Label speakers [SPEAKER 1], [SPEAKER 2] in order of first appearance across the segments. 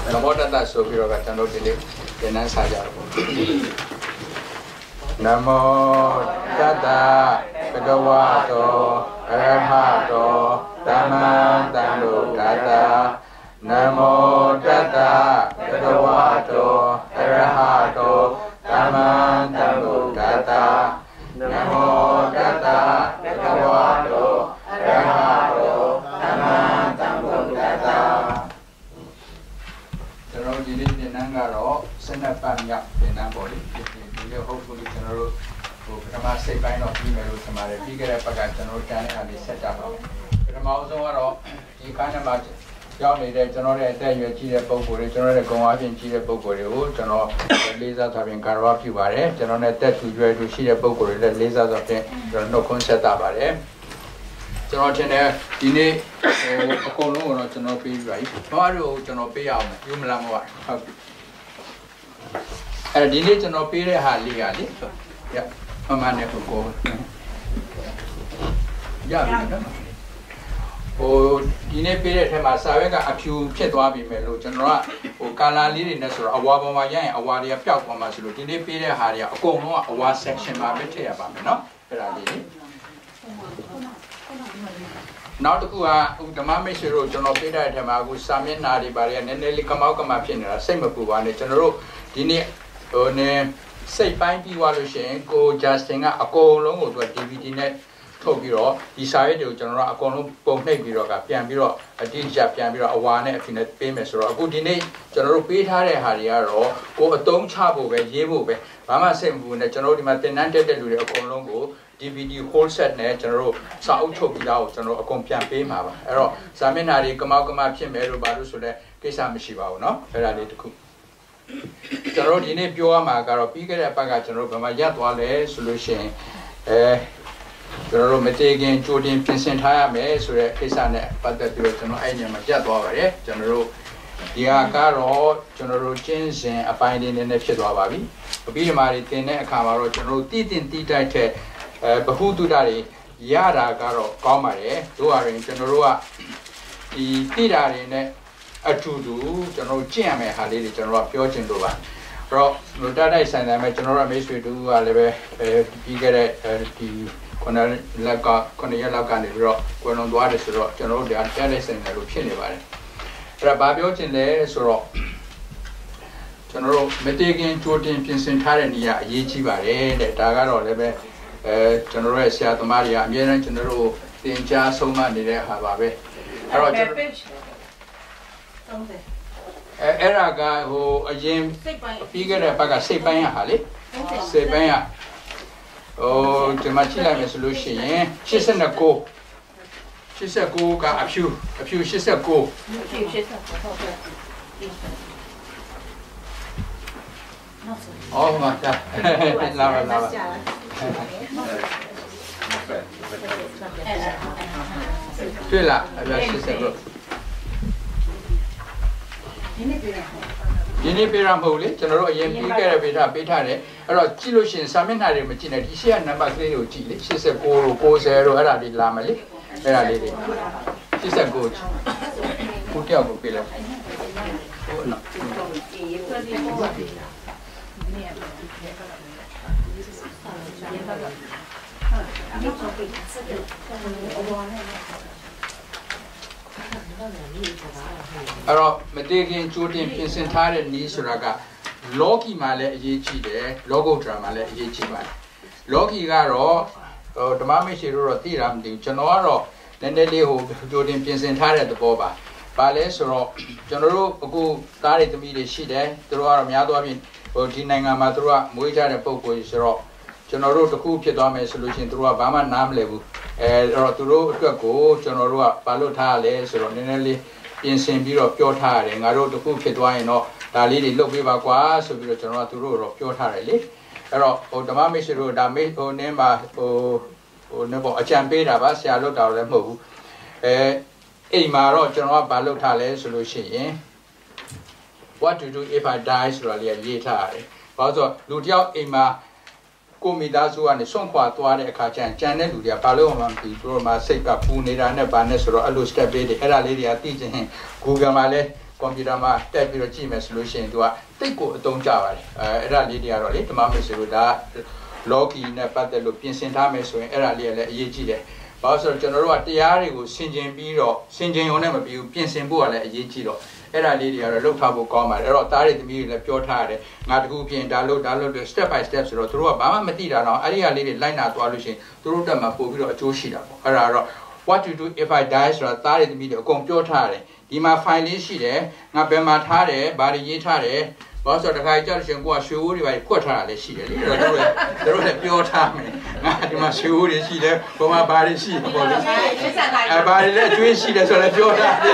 [SPEAKER 1] Namo Tata Sobiro Gatano Dili, Denan Sajaro. Namo Tata Bhagavato Arahato Dhamma Dhammo Tata. Namo Tata Bhagavato Arahato Dhamma Dhammo Tata. Namo Tata Bhagavato Arahato Dhamma Dhammo Tata. General Dili Denangaro, Senapanya Denamboli, hopefully General Pama say by not female Samari, figure up a General Janet and set up. But a mouse over you kind of much. Young lady, General, you achieve a book for it, General, go out and see a book for you, General, Lisa having Karapi Bare, General, that you try to see a book for it, Lisa of the no concert about it. General Chene, Dine, a colon or General P. Right, Mario, General P. You Mlamwa. And Dine General P. Hali, yeah, a man never go. Yeah. Oh, in a period, Masavega, a few Chetwabi Melo, General, or Kala Liriness or Awabama, a Wadia Piapamas, in a period, Haria, a Gomo, a war section, Mabetea, no? Now the Kua, the Mameshiro, General Peter, Tamagu, Samin, Nadi Barrier, and Nelly Kamauka Pina, same of Puan, the General, Dine, on say, fine Piwalushin, go justing a go long to a DVD net. Tobiro, decided to General Akono Pompe Biro, Piambiro, a DJ Piambiro, a one at famous or a good in General Peter Hariaro, or a Dom Chabo, Yebu, Mama Sembu, the General Matenante de Colongo, DVD whole set net, General South Tobio, General Acompian Pema, Ero, Saminari, Kamakama, Pimeru, Barusule, Kesamishiva, no? Ferrari to cook. General Dine Pua Magaro, Piga Paga, General Pamayatwale, solution. General Metagan, Jordan, Vincent Hayame, so that Kisane, but that you know, I am a Jatwa, General Diagaro, General Jensen, a finding in the Chedwabi, a Bimari, Tene, Camaro, General Titin, Tita, Bahutu Dari, Yara Garo, Comare, Duarin, General, the Tida a Tudu, General Jame, Halili, General Piochin Duba. Rock, Nudada is an General Ministry to Aleve, Pigare, Kona Laka, Rock, Konon Duaris, General, the Antalis and the Lupini. Rababio Chile, Soro General Metagan, Jordan, Vincent Harania, Yichibare, the Tagaro, Lebe, General Siatomaria, Miran General, the Inja Soma, the Hababe. Era guy who a gym figure a baga Sepaya Hali, Sepaya. Oh, the Machila solution, eh? She's in a go. She's a go, a few, she's a go. Oh, my God. Lava. Tula, she's a go. Yinipiram Holy, General Yampi Carabita, Petare, or Chilushin, Saminari Machina, she and number 3 of Chile. She's a go, zero, Arabi Lamali, Arabi. She's a good. Put your pillar. Oh, no. Aro Metagan, Jordan, Vincent Tire, Nisuraga, Loki Male, Yichi, Logo Drama, Yichi. Loki Garo, the Mamishiro, Tiram, the Chanoro, then the Leo, Jordan, Vincent Tire, the Boba. Palesoro, General, go Tari to me the sheet, through our Miadoin, or Tinanga Matura, Muita, and Popo is raw. General to cook your solution through a Bama Nam level, or to go, General Palotale, so nearly in Saint Biro of Pure Tiring. I wrote to cook it wine or Dali, look with Aqua, so we General to rule of Pure Tiring. Or the Mamishiro, that made or name or never a champagne of us, I looked out and move. Maro, General Palotale solution. What to do if I die slowly later? Also, Ludia Ima. Comidazu and the Sonqua to a Kachan channel to their Paloma people, my Seka Punira and Banes or Alustabedi, Era Lady teaching him, Google Male, computer မှာတက်ပြီးတော့ကြည့်မယ်ဆိုလို့ရှိရင်သူကတိတ်ကိုအသုံးကျပါတယ်အဲ့ဒါလေးတွေကတော့လေဓမ္မမိတ်ဆွေတို့ဒါ logi နဲ့ပတ်သက်လို့ပြင်ဆင်ထားမယ်ဆိုရင်အဲ့ဒါလေးကလည်းအရေးကြီးတယ်ဘာလို့ဆိုတော့ကျွန်တော်တို့ကတရားတွေကိုဆင်ခြင်ပြီးတော့ဆင်ခြင်ရုံနဲ့မပြီးဘူးပြင်ဆင်ဖို့ကလည်းအရေးကြီးတော့အဲ့ဒါလေးတွေကတော့လုပ်ထားဖို့ကောင်းပါတယ်အဲ့တော့သားတွေသမီးတွေလည်းပြောထားရတယ်ငါတခုပြင်ဒါလို့ step by step ဆိုတော့သူတို့ကဘာမှမသိတာတော့အဲ့ဒီဟာလေးတွေလိုက်နာသွားလို့ရှိရင်သူတို့တက်မှာပို့ပြီးတော့အကျိုးရှိတာပေါ့အဲ့ဒါတော့ what to do if I die ဆိုတာသားတွေသမီးတွေအကုန်ပြောထားရတယ်ဒီမှာ file လေးရှိတယ်ငါဘယ်မှာထားတယ်ဘာတွေရေးထားတယ်ဘာလို့ဆိုတော့တခါကြောက်ရှင်ကိုကရွှေဝိုးတွေပါဖွက်ထားတာလည်းရှိတယ်လေအဲ့တော့တို့လည်းပြောထားမယ်ငါဒီမှာရွှေဝိုးတွေရှိတယ်ဘုံမှာဘာတွေရှိတယ်ပေါ့လေဘာတွေလဲကျွေးရှိတယ်ဆိုလည်းပြောထားတယ်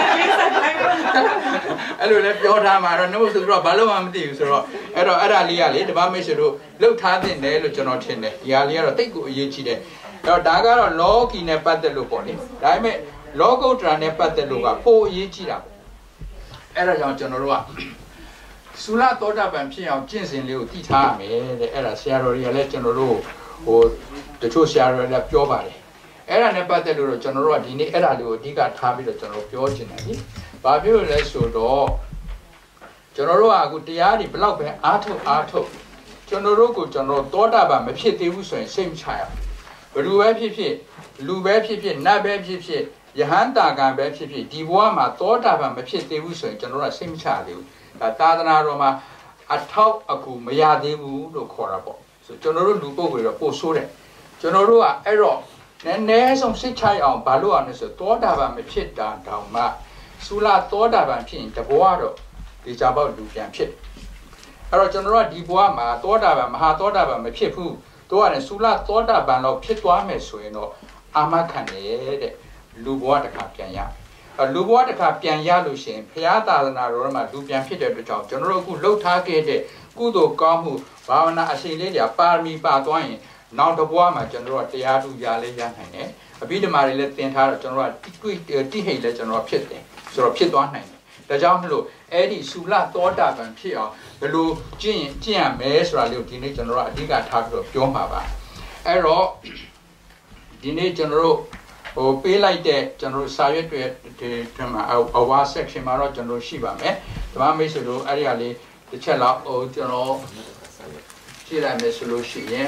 [SPEAKER 1] အဲ့လိုလည်းပြောထားမှာတော့နှုတ်ဆိုတော့ဘာလို့မှမသိဘူးဆိုတော့အဲ့တော့အဲ့ဒါလေးကလေဓမ္မမိတ်ဆွေတို့လှုပ်ထားတဲ့တယ်လို့ကျွန်တော်ထင်တယ်ဒီဟာလေးကတော့တိတ်ကိုအရေးကြီးတယ်အဲ့တော့ဒါကတော့ logi နဲ့ပတ်သက်လို့ပေါ့လေဒါပေမဲ့ logotra နဲ့ပတ်သက်လို့ကပိုအရေးကြီးတာပေါ့အဲ့ဒါကြောင့်ကျွန်တော်တို့ကသုလသောတာပန်ဖြစ်အောင်ကျင့်စဉ်လေးကိုတည်ထားရမယ်တဲ့အဲ့ဒါဆရာတော်တွေကလည်းကျွန်တော်တို့ဟိုတချို့ဆရာတော်တွေလည်းပြောပါတယ်အဲ့ဒါနဲ့ပတ်သက်လို့ကျွန်တော်တို့ကဒီနေ့အဲ့ဒါလေးကိုအဓိကထားပြီးတော့ကျွန်တော်ပြောချင်တယ်လေဘာဖြစ်လို့လဲဆိုတော့ကျွန်တော်တို့ကအခုတရားတွေဘလောက်ပဲအားထုတ်ကျွန်တော်တို့ကိုကျွန်တော်သောတာပန်မဖြစ်သေးဘူးဆိုရင်စိတ်မချရဘူးဘယ်လိုပဲဖြစ်ဖြစ်လူပဲဖြစ်ဖြစ်နတ်ပဲဖြစ်ဖြစ်ယဟန်တာကံပဲဖြစ်ဖြစ်ဒီဘဝမှာသောတာပန်မဖြစ်သေးဘူးဆိုရင်ကျွန်တော်တို့ကစိတ်မချသေးဘူးဒါသာသနာတော်မှာအထောက်အကူမရသေးဘူးလို့ခေါ်တာပေါ့ဆိုကျွန်တော်တို့လူပုဂ္ဂိုလ်တွေတော့ပို့ဆိုးတယ်ကျွန်တော်တို့ကအဲ့တော့နည်းနည်းဆုံးစိတ်ချရအောင်ဘာလို့အောင်လဲဆိုသောတာပန်မဖြစ်တာတောင်မှသုလသောတာပန်ဖြစ်ရင်တဘဝတော့ဒီကြပေါက်လူပြန်ဖြစ်အဲ့တော့ကျွန်တော်တို့ကဒီဘဝမှာသောတာပန်မဟာသောတာပန်မဖြစ်ဘူးတို့ကလည်းသုလသောတာပန်တော့ဖြစ်သွားမယ်ဆိုရင်တော့အာမခံတယ်တဲ့လူဘဝတစ်ခါပြန်ရလူဘဝတစ်ခါပြန်ရလို့ရှိရင်ဘုရားသာသနာတော်မှာလူပြန်ဖြစ်တဲ့အတွက်ကြောင့်ကျွန်တော်တို့အခုလှုပ်ထားခဲ့တဲ့ကုသိုလ်ကောင်းမှုဘာဝနာအရှိန်လေးတွေပါရမီပါသွားရင်နောက်တစ်ဘဝမှာကျွန်တော်တို့တရားသူရလေးရနိုင်တယ်အဘိဓမ္မာတွေလည်းသင်ထားတော့ကျွန်တော်တို့တိဟိတ်လည်းကျွန်တော်ဖြစ်တယ်ဆိုတော့ဖြစ်သွားနိုင်တယ်ဒါကြောင့်မလို့အဲ့ဒီသုလသောတာပန်ဖြစ်အောင်ဘယ်လိုကျင့်ရမယ်ဆိုတာလေးကိုဒီနေ့ကျွန်တော်တို့အဓိကထားပြီးတော့ပြောမှာပါအဲ့တော့ဒီနေ့ကျွန်တော်တို့ဟိုပေးလိုက်တဲ့ကျွန်တော်တို့စာရွက်တွေဒီမှာအဝါ section မှာတော့ကျွန်တော်ရှိပါမယ်ဓမ္မမိတ်ဆွေတို့အဲ့ဒီဟာလေးတစ်ချက်လောက်ဟိုကျွန်တော်ကြည့်လိုက်မယ်ဆိုလို့ရှိရင်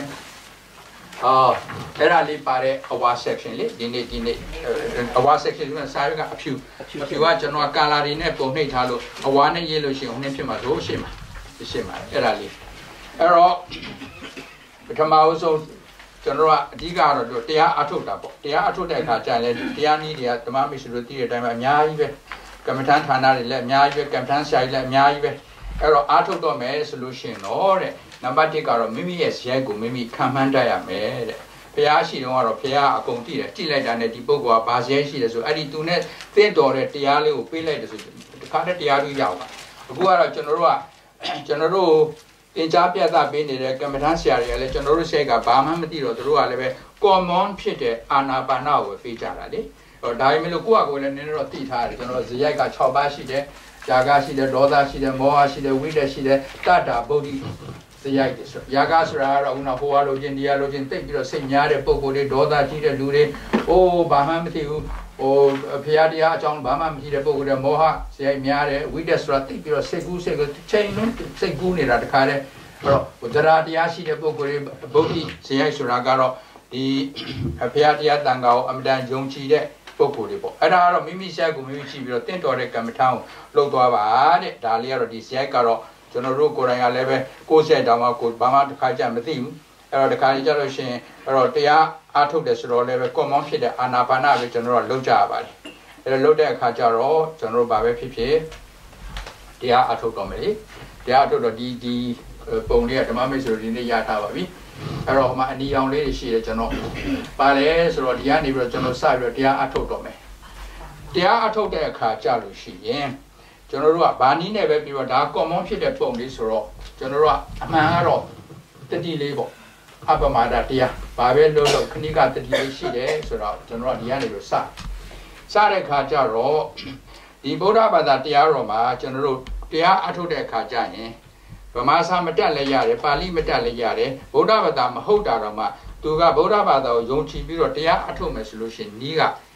[SPEAKER 1] အဲ့ဒါလေးပါတဲ့အဝါ section လေးဒီနေ့အဝါ section ကစာရွက်ကအဖြူကကျွန်တော်ကာလာတွေနဲ့ပုံနှိပ်ထားလို့အဝါနဲ့ရေးလို့ရှိရင်ဟိုနေ့ဖြစ်မှာတို့ရှင်းမှာအဲ့ဒါလေးအဲ့တော့ပထမဆုံးကျွန်တော်ကအဓိကတော့တရားအထုတ်တာပေါ့တရားအထုတ်တဲ့အခါကျရင်တရားနည်းတွေကဓမ္မမိတ်ဆွေတို့သိတဲ့အတိုင်းပဲအများကြီးပဲကမ္မဋ္ဌာန်းဌာနတွေလည်းအများကြီးပဲကမ္မဋ္ဌာန်းဆရာကြီးလည်းအများကြီးပဲအဲ့တော့အထုတ်တော့မယ်ဆိုလို့ရှိရင်တော့တဲ့နံပါတ်1ကတော့မိမိရဲ့ဇယက်ကိုမိမိခံမှန်းတတ်ရမယ်တဲ့ဘုရားရှိတော့ကတော့ဘုရားအကုန်သိတယ်ကြည့်လိုက်တာနဲ့ဒီပုဂ္ဂိုလ်ကဘာဇယက်ရှိတယ်ဆိုအဲ့ဒီသူနဲ့သင့်တော်တဲ့တရားလေးကိုပေးလိုက်တယ်ဆိုတခါတည်းတရားသူရောက်ပါအခုကတော့ကျွန်တော်တို့သင်ကြားပြသပေးနေတဲ့ကမ္မဋ္ဌာန်းဆရာတွေကလည်းကျွန်တော်တို့စိတ်ကဘာမှမသိတော့သူတို့ကလည်းပဲ common ဖြစ်တဲ့အာနာပါနကိုပေးကြတာလေဟောဒါပေမဲ့လို့ကိုယ့်အကိုလည်းနည်းနည်းတော့သိထားတယ်ကျွန်တော်ဇယက်က6ပါးရှိတယ်ຢာကရှိတယ်ဒေါသရှိတယ်မောဟရှိတယ်ဝိတ္တရှိတယ်တတ္တာဗုဒ္ဓဇယက်တွေဆိုຢာကဆိုတာကတော့ခုနဟိုဟာလိုချင်းဒီဟာလိုချင်းတိတ်ပြီးတော့စိတ်များတဲ့ပုံကိုယ်တွေဒေါသကြီးတဲ့လူတွေအိုးဘာမှမသိဘူးဟိုဖရာတရားအကြောင်းဘာမှမသိတဲ့ပုံကိုယ်တွေမောဟဇယက်များတယ်ဝိတ္တဆိုတာတိတ်ပြီးတော့စိတ်ကူးချိန်လုံးစိတ်ကူးနေတာတခါတည်းအဲ့တော့ဝဒရာတရားရှိတဲ့ပုဂ္ဂိုလ်တွေဗုဒ္ဓဇယက်ဆိုတာကတော့ဒီဖရာတရားတန်ခါကိုအမြဲတမ်းယုံကြည်တဲ့ပုဂ္ဂိုလ်တွေပေါ့အဲ့ဒါကတော့မိမိဇယက်ကိုမိမိကြည့်ပြီးတော့တင့်တော်တဲ့ကမ္မထာကိုလှုပ်သွားပါတဲ့ဒါလေးကတော့ဒီဇယက်ကတော့ကျွန်တော်တို့ကိုယ်တိုင်ကလည်းပဲကိုယ်ဇယက်တောင်မှကိုဘာမှတစ်ခါကြမသိဘူးအဲ့တော့တစ်ခါကြလို့ရှိရင်အဲ့တော့တရားအားထုတ်တယ်ဆိုတော့လည်းပဲ common ဖြစ်တဲ့အာနာပါနပဲကျွန်တော်တို့လှုပ်ကြရပါတယ်အဲ့တော့လှုပ်တဲ့အခါကျတော့ကျွန်တော်တို့ဘာပဲဖြစ်ဖြစ်တရားအားထုတ်တော့မယ်လေတရားအားထုတ်တော့ဒီပုံလေးကဓမ္မမိတ်ဆွေဒီနေ့ရထားပါပြီအဲ့တော့ဟိုမှာအနီရောင်လေးတွေရှိတယ်ကျွန်တော်ပါလဲဆိုတော့ဒီကနေပြီးတော့ကျွန်တော်စပြီးတော့တရားအထုတ်တော့မယ်တရားအထုတ်တဲ့အခါကြာလို့ရှိရင်ကျွန်တော်တို့ကဘာနည်းနဲ့ပဲပြီးတော့ဒါ common ဖြစ်တဲ့ပုံလေးဆိုတော့ကျွန်တော်တို့ကအမှန်ကတော့တတိလေးပေါ့အပမဒတရားဘာပဲလို့ခဏိကတတိလေးရှိတယ်ဆိုတော့ကျွန်တော်ကဒီကနေပြီးတော့စတဲ့အခါကျတော့ဒီဗုဒ္ဓဘာသာတရားတော်မှာကျွန်တော်တို့တရားအထုတ်တဲ့အခါကျရင်ဗမာစာမတက်လည်းရတယ်ပါဠိမတက်လည်းရတယ်ဗုဒ္ဓဘာသာမဟုတ်တာတော့မှသူကဗုဒ္ဓဘာသာကိုယုံကြည်ပြီးတော့တရားအထုတ်မယ်ဆိုလို့ရှိရင်ဤက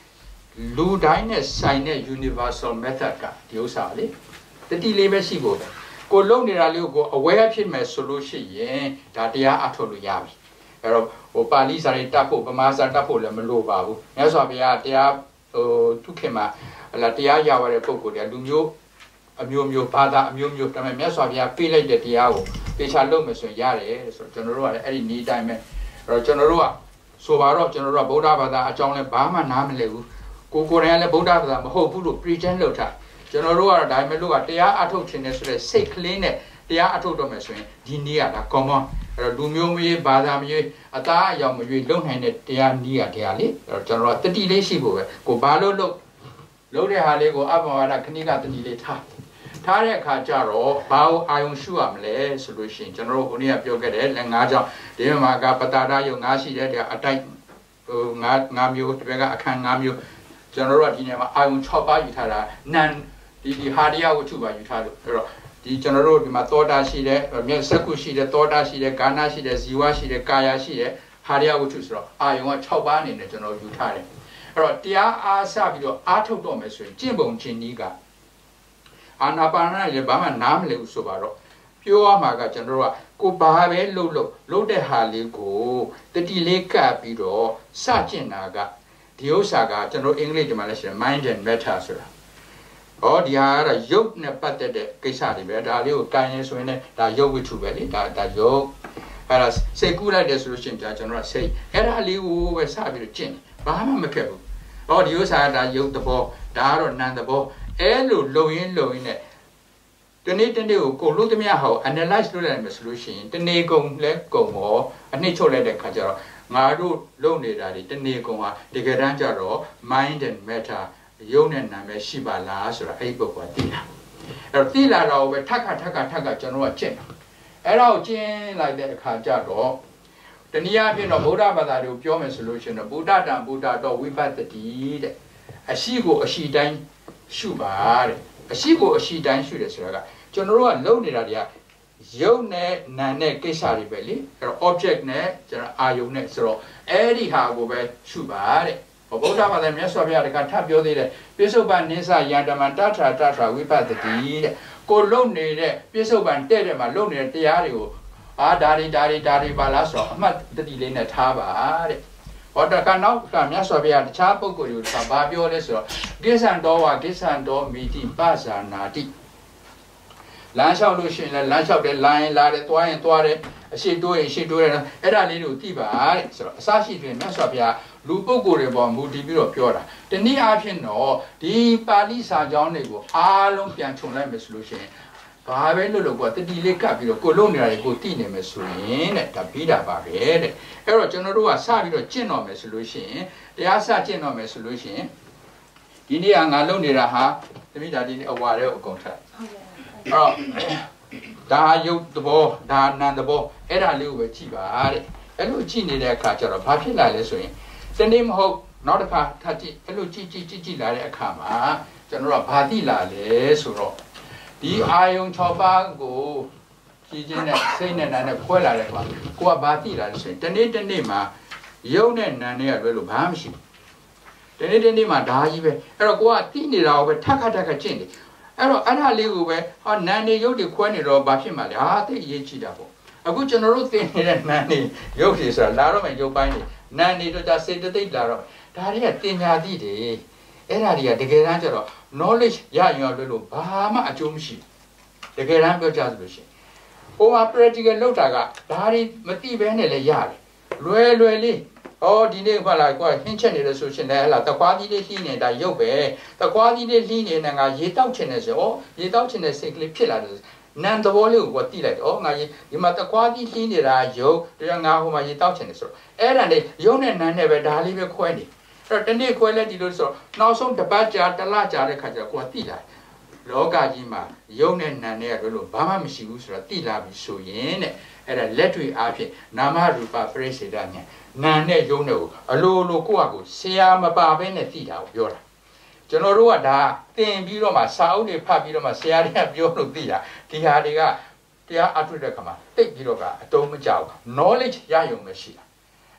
[SPEAKER 1] လူတိုင်းနဲ့ဆိုင်တဲ့ universal method ကဒီဥစ္စာလေတတိလေးပဲရှိဖို့ပဲကိုလုံနေတာလေးကို aware ဖြစ်မယ်ဆိုလို့ရှိရင်ဒါတရားအထုတ်လို့ရပြီအဲ့တော့ဟိုပါဠိစာရေးတတ်ဖို့ဗမာစာတတ်ဖို့လည်းမလိုပါဘူးမြတ်စွာဘုရားတရားဟိုသူခင်မှာဟလာတရားရရတဲ့ပုဂ္ဂိုလ်တွေလူမျိုးအမျိုးမျိုးဘာသာအမျိုးမျိုးဒါပေမဲ့မြတ်စွာဘုရားပေးလိုက်တဲ့တရားကိုတေချာလုပ်မယ်ဆိုရင်ရတယ်ဆိုတော့ကျွန်တော်တို့ကလည်းအဲ့ဒီနည်းတိုင်းပဲအဲ့တော့ကျွန်တော်တို့ကဆိုပါတော့ကျွန်တော်တို့ကဗုဒ္ဓဘာသာအကြောင်းလဲဘာမှနားမလည်ဘူးကိုယ်တိုင်လည်းဗုဒ္ဓဘာသာမဟုတ်ဘူးလို့ pretend လုပ်ထားကျွန်တော်တို့ကတော့ဒါပေမဲ့လို့ကတရားအထုတ်ခြင်းနဲ့ဆိုတဲ့စိတ်ကလေးနဲ့တရားအထုတ်တော့မယ်ဆိုရင်ဒီနည်းကဒါ common အဲ့တော့လူမျိုးမရွေးဘာသာမရွေးအသားအရောင်မရွေးလုံနိုင်တဲ့တရားနည်းကတရားလေအဲ့တော့ကျွန်တော်တို့တတိလေးရှိဖို့ပဲကိုဘာလို့လုပ်တဲ့ဟာလေးကိုအဘဝရခဏိကတတိလေးထားတဲ့အခါကျတော့ဘာကိုအာယုံရှုရမလဲဆိုလို့ရှိရင်ကျွန်တော်တို့ခုနကပြောခဲ့တယ်လက်၅ကြောင့်ဒီမှာကပတာရယုံ၅ရှိတဲ့တဲ့အတိုက်ဟို၅မျိုးတစ်ဘက်ကအခန်း၅မျိုးကျွန်တော်တို့ကဒီနေရာမှာအာယုံ6ပါးယူထားတာနန်ဒီဟာရိယဝတ္ထုပါယူထားလို့အဲ့တော့ဒီကျွန်တော်တို့ဒီမှာသောတာရှိတဲ့မျက်စက္ခုရှိတဲ့သောတာရှိတဲ့ဂါနာရှိတဲ့ဇီဝရှိတဲ့ကာယရှိတဲ့ဟာရိယဝတ္ထုဆိုတော့အာယုံက6ပါးအနေနဲ့ကျွန်တော်ယူထားတယ်အဲ့တော့တရားအားစပြီးတော့အားထုတ်တော့မယ်ဆိုရင်ကျင့်ပုံချင်းဤကအာနာပါနလည်းဘာမှနားမလည်ဘူးဆိုပါတော့ပြောရမှာကကျွန်တော်တို့ကကိုဘာပဲလုပ်တဲ့ဟာလေးကိုတတိလေးကပ်ပြီးတော့စကျင့်တာကဒီဥစ္စာကကျွန်တော်အင်္ဂလိပ်မှာလည်းရှိတယ် mind and matter ဆိုတာဟောဒီဟာကတော့ယုတ်နဲ့ပတ်သက်တဲ့ကိစ္စတွေပဲဒါလေးကိုကိုင်နေဆိုရင်လည်းဒါယုတ်ဝိထုပဲလေဒါယုတ်အဲ့ဒါစိတ်ကူးလိုက်တယ်ဆိုလို့ရှိရင်ကျွန်တော်ကစိတ်အဲ့ဒါလေးကိုပဲစပြီးတော့ကျင့်ဘာမှမခက်ဘူးဟောဒီဥစ္စာကဒါယုတ်သဘောဒါကတော့နာမ်သဘောအဲ့လိုလုံရင်းနဲ့တနေ့ကိုလို့သမျှဟော analyze လုပ်လိုက်မယ်ဆိုလို့ရှိရင်တနေ့ကုန်လဲကုန်ရောအနှစ်ချုပ်လိုက်တဲ့ခါကျတော့ငါတို့လုံနေတာတွေတနေ့ကုန်ဟာတကယ်တမ်းကျတော့ mind and matter ရုပ်နဲ့နာမ်ပဲရှိပါလားဆိုတာအဲ့ဒီပုဂ္ဂိုလ်ကသိတာအဲ့တော့သိလာတော့ပဲထပ်ခါကျွန်တော်ကကျင့်တာအဲ့ဒါကိုကျင့်လိုက်တဲ့အခါကျတော့တနည်းအားဖြင့်တော့ဗုဒ္ဓဘာသာတွေကိုပြောမယ်ဆိုလို့ရှိရင်တော့ဗုဒ္ဓတံဗုဒ္ဓတော်ဝိပဿတိတဲ့အရှိကိုအရှိတိုင်းရှုပါတဲ့အရှိကိုအရှိတိုင်းရှုတယ်ဆိုတာကကျွန်တော်တို့ကလုံနေတာတွေကရုပ်နဲ့နာမ်နဲ့ကိစ္စတွေပဲလေအဲ့တော့ object နဲ့ကျွန်တော်အာယုံနဲ့ဆိုတော့အဲ့ဒီဟာကိုပဲရှုပါတဲ့ဗုဒ္ဓဘာသာမြတ်စွာဘုရားတခါထပ်ပြောသေးတယ်ပိဿုပန်နိစ္စယန္တမတထာဝိပဿတိတဲ့ကိုလုံနေတဲ့ပိဿုပန်တဲ့မှာလုံနေတဲ့တရားတွေကိုဒါတွေပါလားဆိုတော့အမှတ်တတိလေးနဲ့ထားပါတဲ့ဟောတခါနောက်ကမြတ်စွာဘုရားတခြားပုဂ္ဂိုလ်တွေကိုဘာပြောလဲဆိုတော့ကိစ္ဆံတော်မိတိပဇာနာတိလမ်းလျှောက်လို့ရှိရင်လည်းလမ်းလျှောက်တယ်လာရင်လာတယ်သွားရင်သွားတယ်အရှိတိုးရင်ရှိတိုးတယ်အဲ့ဒါလေးကိုသိပါတဲ့ဆိုတော့အစရှိတွင်မြတ်စွာဘုရားလူပုဂ္ဂိုလ်တွေပေါ်မူတည်ပြီးတော့ပြောတာတနည်းအားဖြင့်တော့ဒီပါဠိစာကြောင်းတွေကိုအားလုံးပြန်ခြုံလိုက်မယ်ဆိုလို့ရှိရင်ဘာပဲလို့ကတတိလေးကပ်ပြီးတော့ကိုလုံးနေတာတွေကိုသိနေမယ်ဆိုရင်တဲ့ဒါပြီးတာပါပဲတဲ့အဲ့တော့ကျွန်တော်တို့ကစပြီးတော့ကျင့်တော်မယ်ဆိုလို့ရှိရင်တရားစကျင့်တော်မယ်ဆိုလို့ရှိရင်ဒီနေ့ကငါလုံးနေတာဟာတမိဒါဒီနေ့အဝါတွေကိုအကုန်ထပ်အဲ့တော့ဒါယုတ်သဘောဒါနံသဘောအဲ့ဒါလေးကိုပဲကြည့်ပါတဲ့အဲ့လိုကြည့်နေတဲ့အခါကျတော့ဘာဖြစ်လာလဲဆိုရင်တနေ့မဟုတ်နောက်တစ်ခါထပ်ကြည့်အဲ့လိုကြည့်လာတဲ့အခါမှာကျွန်တော်တို့ကဘာသိလာလဲဆိုတော့ဒီအာယုံ6ပါးကိုကြည်ချင်းနဲ့စိတ်နဲ့နာနဲ့ခွဲလာတဲ့အခါကိုကဘာသိလာလဲဆိုရင်တနေ့မှာယုံနဲ့နာနဲ့ရွယ်လို့ဘာမှမရှိဘူးတနေ့မှာဒါကြီးပဲအဲ့တော့ကိုကသိနေတာကိုပဲထပ်ခါကျင့်တယ်အဲ့တော့အဲ့ဒါလေးကိုပဲဟာနာနေရုပ်တွေခွဲနေတော့ဘာဖြစ်မှလဲဟာသိအရေးကြီးတာပေါ့အခုကျွန်တော်တို့သိနေတဲ့နာနေရုပ်တွေဆိုတာလာတော့မယ်ရုပ်ပိုင်းတွေနာနေတော့ဒါစေတသိက်လာတော့ဒါတွေကတင်ညာသည့်တွေအဲ့ဒါတွေကတကယ်တမ်းကျတော့ knowledge ရရင်လို့ဘာမှအကျိုးမရှိဘူးတကယ်တမ်းပြောကြဆိုလို့ရှိရင်ဟိုမှာ practical လုပ်တာကဒါတွေမသိဘဲနဲ့လည်းရတယ်လွယ်လေးဒီနေ့ဘာလာကွာဟင်းချက်နေလို့ဆိုရှင်လည်းဟလာတကွားကြီးလေးလှီးနေတာရုပ်ပဲတကွားကြီးလေးလှီးနေတာငါရေတောက်ချင်တယ်ဆိုရေတောက်ချင်တဲ့စိတ်ကလေးဖြစ်လာတယ်နန်သဘောလေးကိုတိလိုက်တော့ငါဒီမှာတကွားကြီးလှီးနေတာရုပ်တရားငါဟိုမှာရေတောက်ချင်တယ်ဆိုတော့အဲ့ဒါလေးရုပ်နဲ့နန်နဲ့ပဲဒါလေးပဲခွဲနေအဲ့တော့တနေ့ခွဲလဲဒီလိုဆိုတော့နောက်ဆုံးတစ်ပတ်ကြာတစ်လကြာတဲ့ခါကျတော့ကိုကတိလာလောကကြီးမှာရုပ်နဲ့နန်နဲ့လို့ဘာမှမရှိဘူးဆိုတော့တိလာပြီဆိုရင်တဲ့အဲ့ဒါလက်တွေ့အားဖြင့်နာမရူပပရိစ္ဆေဒဉာဏ်နာနဲ့ယုံနဲ့ကိုအလိုကိုယ့်အကိုဆရာမပါဘဲနဲ့သိတာကိုပြောတာကျွန်တော်တို့ကဒါသင်ပြီးတော့မှစာအုပ်တွေဖတ်ပြီးတော့မှဆရာတွေကပြောလို့သိတာဒီဟာတွေကတရားအထုတဲ့ခါမှာသိပြီးတော့ကအတုံးမကြောက် knowledge ရယုံပဲရှိတာ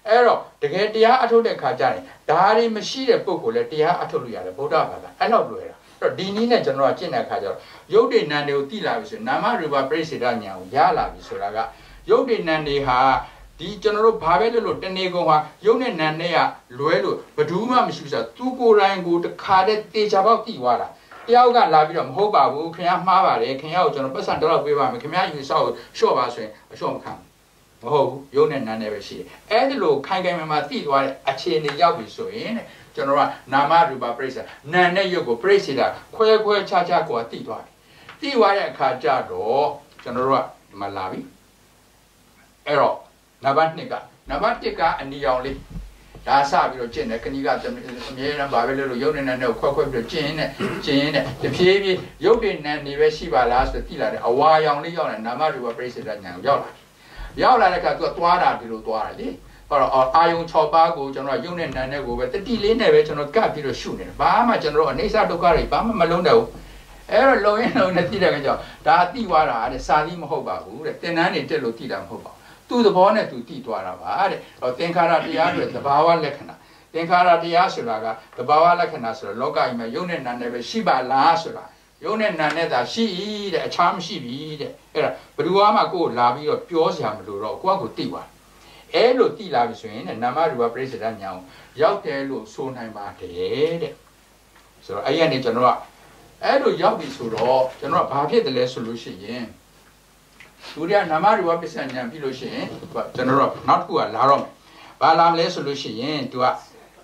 [SPEAKER 1] အဲ့တော့တကယ်တရားအထုတ်တဲ့ခါကျရင်ဒါတွေမရှိတဲ့ပုဂ္ဂိုလ်လည်းတရားအထုတ်လို့ရတယ်ဗုဒ္ဓဘာသာအဲ့လောက်လွယ်တာအဲ့တော့ဒီနည်းနဲ့ကျွန်တော်ကကျင့်တဲ့ခါကျတော့ယုတ်တိနံတွေကိုသိလာပြီဆိုရင်နာမရူပပရိစ္ဆေဒဉာဏ်ကိုရလာပြီဆိုတာကယုတ်တိနံတွေဟာဒီကျွန်တော်တို့ဘာပဲလို့တနေ့ကုန်ဟာယုတ်နဲ့နံနဲ့ကလွဲလို့ဘယ်သူမှမရှိဘူးဆိုတာသူကိုယ်တိုင်ကိုတခါတည်းတေချာပေါက်သိသွားတာတယောက်ကလာပြီးတော့မဟုတ်ပါဘူးခင်ဗျားမှားပါတယ်ခင်ဗျားကိုကျွန်တော်ပတ်စံတော့ပေးပါမယ်ခင်ဗျားယူဆောက်လျှော့ပါဆိုရင်အလျှော့မခံမဟုတ်ဘူးယုတ်နဲ့နံနဲ့ပဲရှိတယ်အဲ့ဒီလိုခိုင်ခိုင်မာမာသိသွားတဲ့အခြေအနေရောက်ပြီဆိုရင်တဲ့ကျွန်တော်ကနာမရူပပရိစ္ဆေနံနဲ့ယုတ်ကိုပရိစ္ဆေတာခွဲခွဲခြားခြားကိုသိသွားတယ်သိသွားတဲ့အခါကျတော့ကျွန်တော်တို့ကဒီမှာလာပြီအဲ့တော့နံပါတ်2ကအနီရောင်လေးဒါစပြီးတော့ကျင့်တယ်ခဏီကအမြဲတမ်းဗာပဲလို့ရုပ်နဲ့နဲ့ခွဲခွဲပြီးတော့ကျင့်နေတဖြည်းဖြည်းရုပ်တွေနဲ့နေပဲရှိပါလားဆိုတော့သိလာတယ်အဝါရောင်လေးရောက်တယ်နာမရူပပရိစ္ဆေဒဉာဏ်ကိုရောက်လာတဲ့အခါသူကသွားတာဒီလိုသွားတယ်လေဟောတော့အာယုံ6ပါးကိုကျွန်တော်ရုပ်နဲ့နာနဲ့ကိုပဲတတိလေးနဲ့ပဲကျွန်တော်ကပ်ပြီးတော့ရှုနေတယ်ဘာမှကျွန်တော်အနေစာဒုက္ခတွေဘာမှမလုံးတော့ဘူးအဲ့တော့လုံရင်လုံနဲ့သိတဲ့အခါကျတော့ဒါသိသွားတာတဲ့စာသီးမဟုတ်ပါဘူးတဲ့သင်္นานနေတက်လို့သိတာမဟုတ်ပါဘူးသူ့သဘောနဲ့သူသိသွားတာပါတဲ့။သင်္ခါရတရားတွေသဘာဝလက္ခဏာသင်္ခါရတရားဆိုတာကသဘာဝလက္ခဏာဆိုတော့လောကကြီးမှာယုံနဲ့နာနဲ့ပဲရှိပါလားဆိုတာယုံနဲ့နာနဲ့သာရှိတဲ့အခြားမရှိပြီတဲ့။အဲ့ဒါဘယ်သူမှကိုယ်လာပြီးတော့ပြောစရာမလိုတော့ကိုယ့်ကိုသိသွား။အဲ့လိုသိလာပြီဆိုရင်နာမရူပပရိစ္ဆေဒဉာဏ်ကိုရောက်တယ်လို့ဆိုနိုင်ပါတယ်တဲ့။ဆိုတော့အဲ့ရနေကျွန်တော်ကအဲ့လိုရောက်ပြီဆိုတော့ကျွန်တော်ကဘာဖြစ်တယ်လဲဆိုလို့ရှိရင်သူတွေကနာမရူပပစ္စယဉာဏ်ပြီလို့ရှိရင်ကျွန်တော်တို့နောက်တစ်ခုကလာတော့မယ်။ဘာလာမလဲဆိုလို့ရှိရင်သူက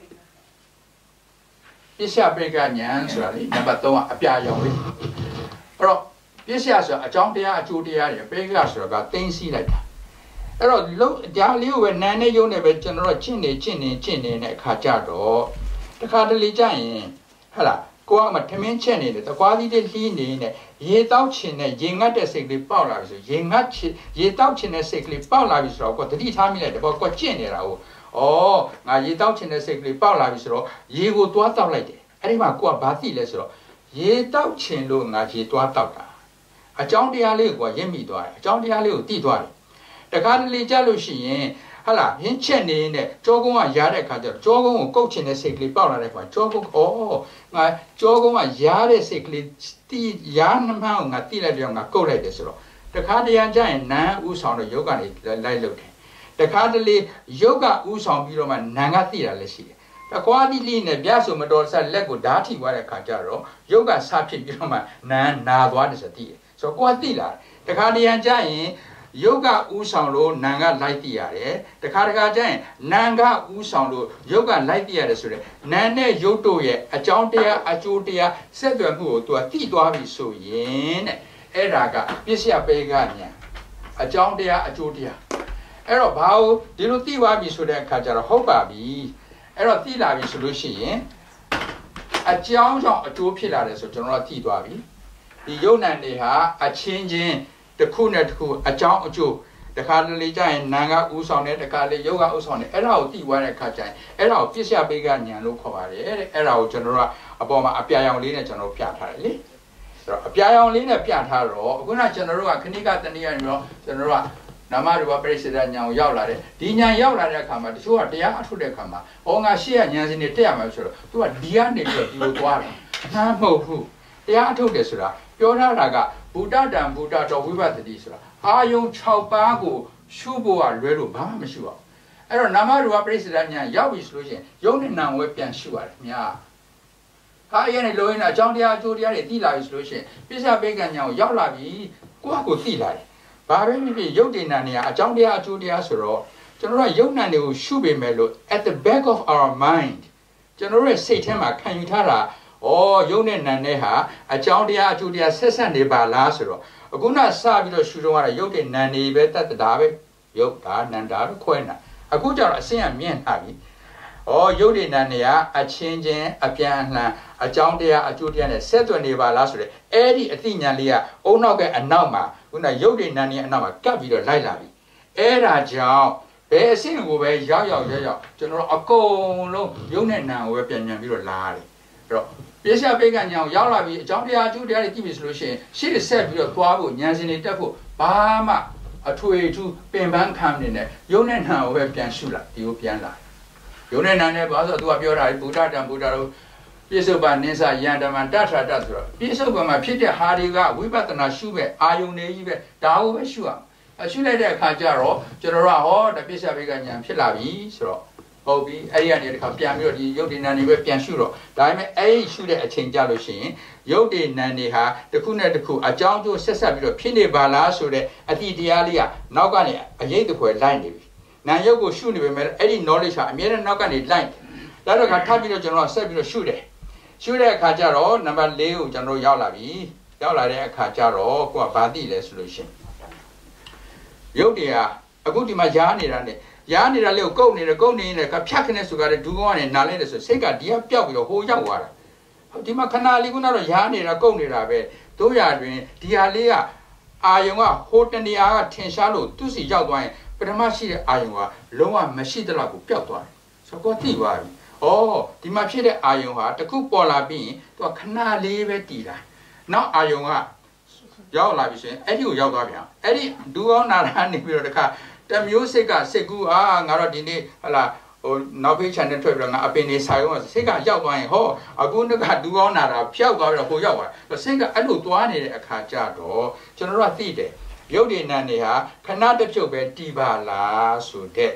[SPEAKER 1] ပစ္စယပေကဉာဏ်ဆိုတာလေနံပါတ်3ကအပြာရောင်လေး။အဲ့တော့ပစ္စယဆိုတာအကြောင်းတရားအကျိုးတရားတွေပေကဆိုတာကသိသိလိုက်တာ။အဲ့တော့ဒါလေးကိုပဲနာနဲ့ယုံနဲ့ပဲကျွန်တော်တို့ကျင့်နေတဲ့အခါကြတော့တခါတလေကြရင်ဟဲ့လားကိုကမှထမင်းချက်နေတယ်တကွားသီးလေးလှီးနေနဲ့ရေတောက်ချင်တဲ့ရေငတ်တဲ့စိတ်ကလေးပေါက်လာပြီဆိုရေတောက်ချင်တဲ့စိတ်ကလေးပေါက်လာပြီဆိုတော့ကိုတတိထားမိလိုက်တယ်ပေါ့ကိုကျင့်နေတာကိုငါရေတောက်ချင်တဲ့စိတ်ကလေးပေါက်လာပြီဆိုတော့ရေကိုတွားတောက်လိုက်တယ်အဲ့ဒီမှာကိုကဘာသိလဲဆိုတော့ရေတောက်ချင်လို့ငါရေတွားတောက်တာအကြောင်းတရားလေးကိုရင့်မိသွားတယ်အကြောင်းတရားလေးကိုသိသွားတယ်တခါတလေကြလို့ရှိရင်ဟလာဟင်းချက်နေတဲ့ကြောကုန်းကရားတဲ့ခါကျတော့ကြောကုန်းကိုကုတ်ချင်တဲ့စိတ်ကလေးပေါက်လာတဲ့ခါကြောကုန်းငါကြောကုန်းကရားတဲ့စိတ်ကလေးတီးရားနှမှန်းကိုငါတိလိုက်တယ်ငါကုတ်လိုက်တယ်ဆိုတော့တခါတရံကျရင်နန်းဥဆောင်တော့ယောဂကနေလိုက်လုပ်တယ်တခါတလေယောဂဥဆောင်ပြီးတော့မှနန်းကတိတာလည်းရှိတယ်တကွာတိလေးနဲ့ပြဆိုမတော်ဆက်လက်ကိုဓာတ်ထိသွားတဲ့ခါကျတော့ယောဂစဖြစ်ပြီးတော့မှနန်းနာသွားတယ်ဆိုတိတယ်ဆိုတော့ကိုကတိလာတခါတရံကျရင်ယောဂဥဆောင်လို့နာငါလိုက်တည်ရတယ်တခါတခါကျရင်နာငါဥဆောင်လို့ယောဂလိုက်တည်ရတယ်ဆိုတော့နာနဲ့ယုတ်တို့ရဲ့အကြောင်းတရားအကျိုးတရားဆက်သွယ်မှုကိုသူကသိသွားပြီဆိုရင်တဲ့အဲ့ဒါကပစ္စယပေကဉာဏ်အကြောင်းတရားအကျိုးတရားအဲ့တော့ဘာလို့ဒီလိုသိသွားပြီဆိုတဲ့အခါကျတော့ဟုတ်ပါပြီအဲ့တော့သိလာပြီဆိုလို့ရှိရင်အကြောင်းကြောင့်အကျိုးဖြစ်လာတယ်ဆိုကျွန်တော်ကသိသွားပြီဒီယုတ်နံတွေဟာအချင်းချင်းတခုနဲ့တခုအကြောင်းအကျိုးတခါတလေကျရင်နာငါဥဆောင်တယ်တခါလေယောဂဥဆောင်တယ်အဲ့ဒါကိုသိသွားတဲ့အခါကျရင်အဲ့ဒါကိုပစ္စယပေကဉာဏ်လို့ခေါ်ပါတယ်တဲ့အဲ့ဒါကိုကျွန်တော်တို့ကအပေါ်မှာအပြာရောင်လေးနဲ့ကျွန်တော်ပြထားတယ်လေအဲ့တော့အပြာရောင်လေးနဲ့ပြထားတော့အခုနကျွန်တော်တို့ကခဏိကတဏှိကနေတော့ကျွန်တော်တို့ကနာမရူပပရိစ္ဆေဒဉာဏ်ကိုရောက်လာတယ်ဒီဉာဏ်ရောက်လာတဲ့အခါမှာတချို့ကတရားအထုတ်တဲ့အခါမှာငါရှေ့ကဉာဏ်စင်းတွေတက်ရမှာဆိုတော့သူကဒီကနေပြီးတော့ဒီလိုသွားတယ်အမှန်မဟုတ်ဘူးတရားအထုတ်တယ်ဆိုတာပြောထားတာကဘုဒ္ဓတံဘုဒ္ဓတော်ဝိပဿတိဆိုတာအာယုံ6ပါးကိုရှုဖို့ကလွဲလို့ဘာမှမရှိပါဘူးအဲ့တော့နာမရူပပရိစ္ဆေဒဉာဏ်ရောက်ပြီဆိုလို့ရှိရင်ယုံနဲ့နာဝဲပြန်ရှုရတယ်မြာဟာအဲ့ဒီလိုရင်အကြောင်းတရားအကျိုးတရားတွေသိလာပြီဆိုလို့ရှိရင်ပစ္စယပေကဉာဏ်ကိုရောက်လာပြီကိုယ့်ကိုသိလာတယ်ဘာပဲဖြစ်ဖြစ်ယုတ်တိဏ္ဍနေရအကြောင်းတရားအကျိုးတရားဆိုတော့ကျွန်တော်တို့ယုတ်နံတွေကိုရှုပေမဲ့လို့ at the back of our mind ကျွန်တော်တို့ရဲ့စိတ်ထဲမှာခံယူထားတာယုံနဲ့နံနဲ့ဟာအကြောင်းတရားအကျိုးတရားဆက်ဆက်နေပါလားဆိုတော့အခုနစပြီးတော့ရှုတော့ရယုတ်တဲ့နံနေပဲတတ်တာပဲယုတ်တာနံတာလို့ခွဲနေတာအခုကျတော့အစင်းကမြင့်လာပြီယုတ်တဲ့နံနေကအချင်းချင်းအပြန်အလှန်အကြောင်းတရားအကျိုးတရားနဲ့ဆက်သွယ်နေပါလားဆိုတဲ့အဲ့ဒီအသိဉာဏ်လေးကအုံနောက်ကအနောက်မှာခုနယုတ်တဲ့နံနေအနောက်မှာကပ်ပြီးတော့လိုက်လာပြီအဲ့ဒါကြောင့်ဘယ်အဆင့်ကိုပဲရောက်ကျွန်တော်တို့အကုန်လုံးယုတ်နဲ့နံကိုပဲပြန်ပြီးတော့လာရတယ်အဲ့တော့ပစ္စယပေကဉာဏ်ရောက်လာပြီအကြောင်းတရားအကျိုးတရားတွေသိပြီဆိုလို့ရှိရင်ရှေ့ဆက်ပြီးတော့သွားဖို့ဉာဏ်စင်တွေတက်ဖို့ဘာမှအထွေထူးပင်ပန်းခံနေတဲ့ရုပ်နဲ့နာကိုပဲပြန်ရှုလာဒီကိုပြန်လာရုပ်နဲ့နာနဲ့ဘာလို့ဆိုတော့သူကပြောတာဗုဒ္ဓတံဗုဒ္ဓတို့ပြစ္ဆုတ်ပါနိစ္စယန္တမံတထထဆိုတော့ပြစ္ဆုတ်ပါမှာဖြစ်တဲ့ဟာတွေကဝိပဿနာရှုပဲအာယုန်နေကြီးပဲဒါကိုပဲရှုရအောင်ရှုလိုက်တဲ့အခါကျတော့ကျွန်တော်တို့ဟောတပိစ္ဆဘိကဉာဏ်ဖြစ်လာပြီဆိုတော့ဟုတ်ပြီအဲ့ဒီကနေတခါပြန်ပြီးတော့ဒီယုတ်ဒီနံတွေပဲပြန်ရှုတော့ဒါပေမဲ့အဲ့ဒီရှုတဲ့အချိန်ကြလို့ရှိရင်ယုတ်ဒီနံတွေဟာတစ်ခုနဲ့တစ်ခုအကြောင်းကျိုးဆက်ဆက်ပြီးတော့ဖြစ်နေပါလားဆိုတဲ့အတိတရားလေးကနောက်ကနေအရေးတခွဲလိုက်နေပြီနာယုတ်ကိုရှုနေပေမဲ့အဲ့ဒီ knowledge ဟာအမြဲတမ်းနောက်ကနေလိုက်လာတော့ခါထပ်ပြီးတော့ကျွန်တော်ဆက်ပြီးတော့ရှုတယ်ရှုတဲ့အခါကျတော့နံပါတ်4ကိုကျွန်တော်ရောက်လာပြီရောက်လာတဲ့အခါကျတော့ကိုကဘာသိလဲဆိုလို့ရှိရင်ယုတ်တွေကအခုဒီမှာရားနေတာနဲ့ရားနေတာလေးကိုကုတ်နေတယ်ကုတ်နေတယ်ကဖြတ်ခနဲ့ဆိုကြတဲ့ဒူးကောင်းကနေနားလဲတယ်ဆိုစိတ်ကဒီကပျောက်ပြီးတော့ဟိုရောက်သွားတာဒီမှာခဏလေးကတော့ရားနေတာကုတ်နေတာပဲတို့ရတွင်ဒီဟာလေးကအာယုံကဟိုတနေရာကထင်ရှားလို့သူ့စီရောက်သွားရင်ပထမရှိတဲ့အာယုံကလုံးဝမရှိတဲ့လောက်ကိုပျောက်သွားတယ်ဆိုတော့သိသွားပြီဩဒီမှာဖြစ်တဲ့အာယုံဟာတခုပေါ်လာပြီးရင်သူကခဏလေးပဲတည်တာနောက်အာယုံကရောက်လာပြီဆိုရင်အဲ့ဒီကိုရောက်သွားပြန်အဲ့ဒီဒူးကောင်းနာတာနေပြီးတော့တခါတမျိုးစိတ်ကစိတ်ကူးငါတော့ဒီနေ့ဟလာဟိုနောက်ဖေး channel ထွက်ပြီးတော့ငါအပင်နေဆိုင်အောင်စိတ်ကရောက်သွားရင်ဟောအခုကဒူးကောင်းနာတာဖျောက်သွားပြီးတော့ဟိုရောက်သွားစိတ်ကအဲ့လိုသွားနေတဲ့အခါကျတော့ကျွန်တော်တို့ကသိတယ်ရုပ်ရည်နာနေဟာခဏတစ်ဖြုတ်ပဲတည်ပါလားဆိုတဲ့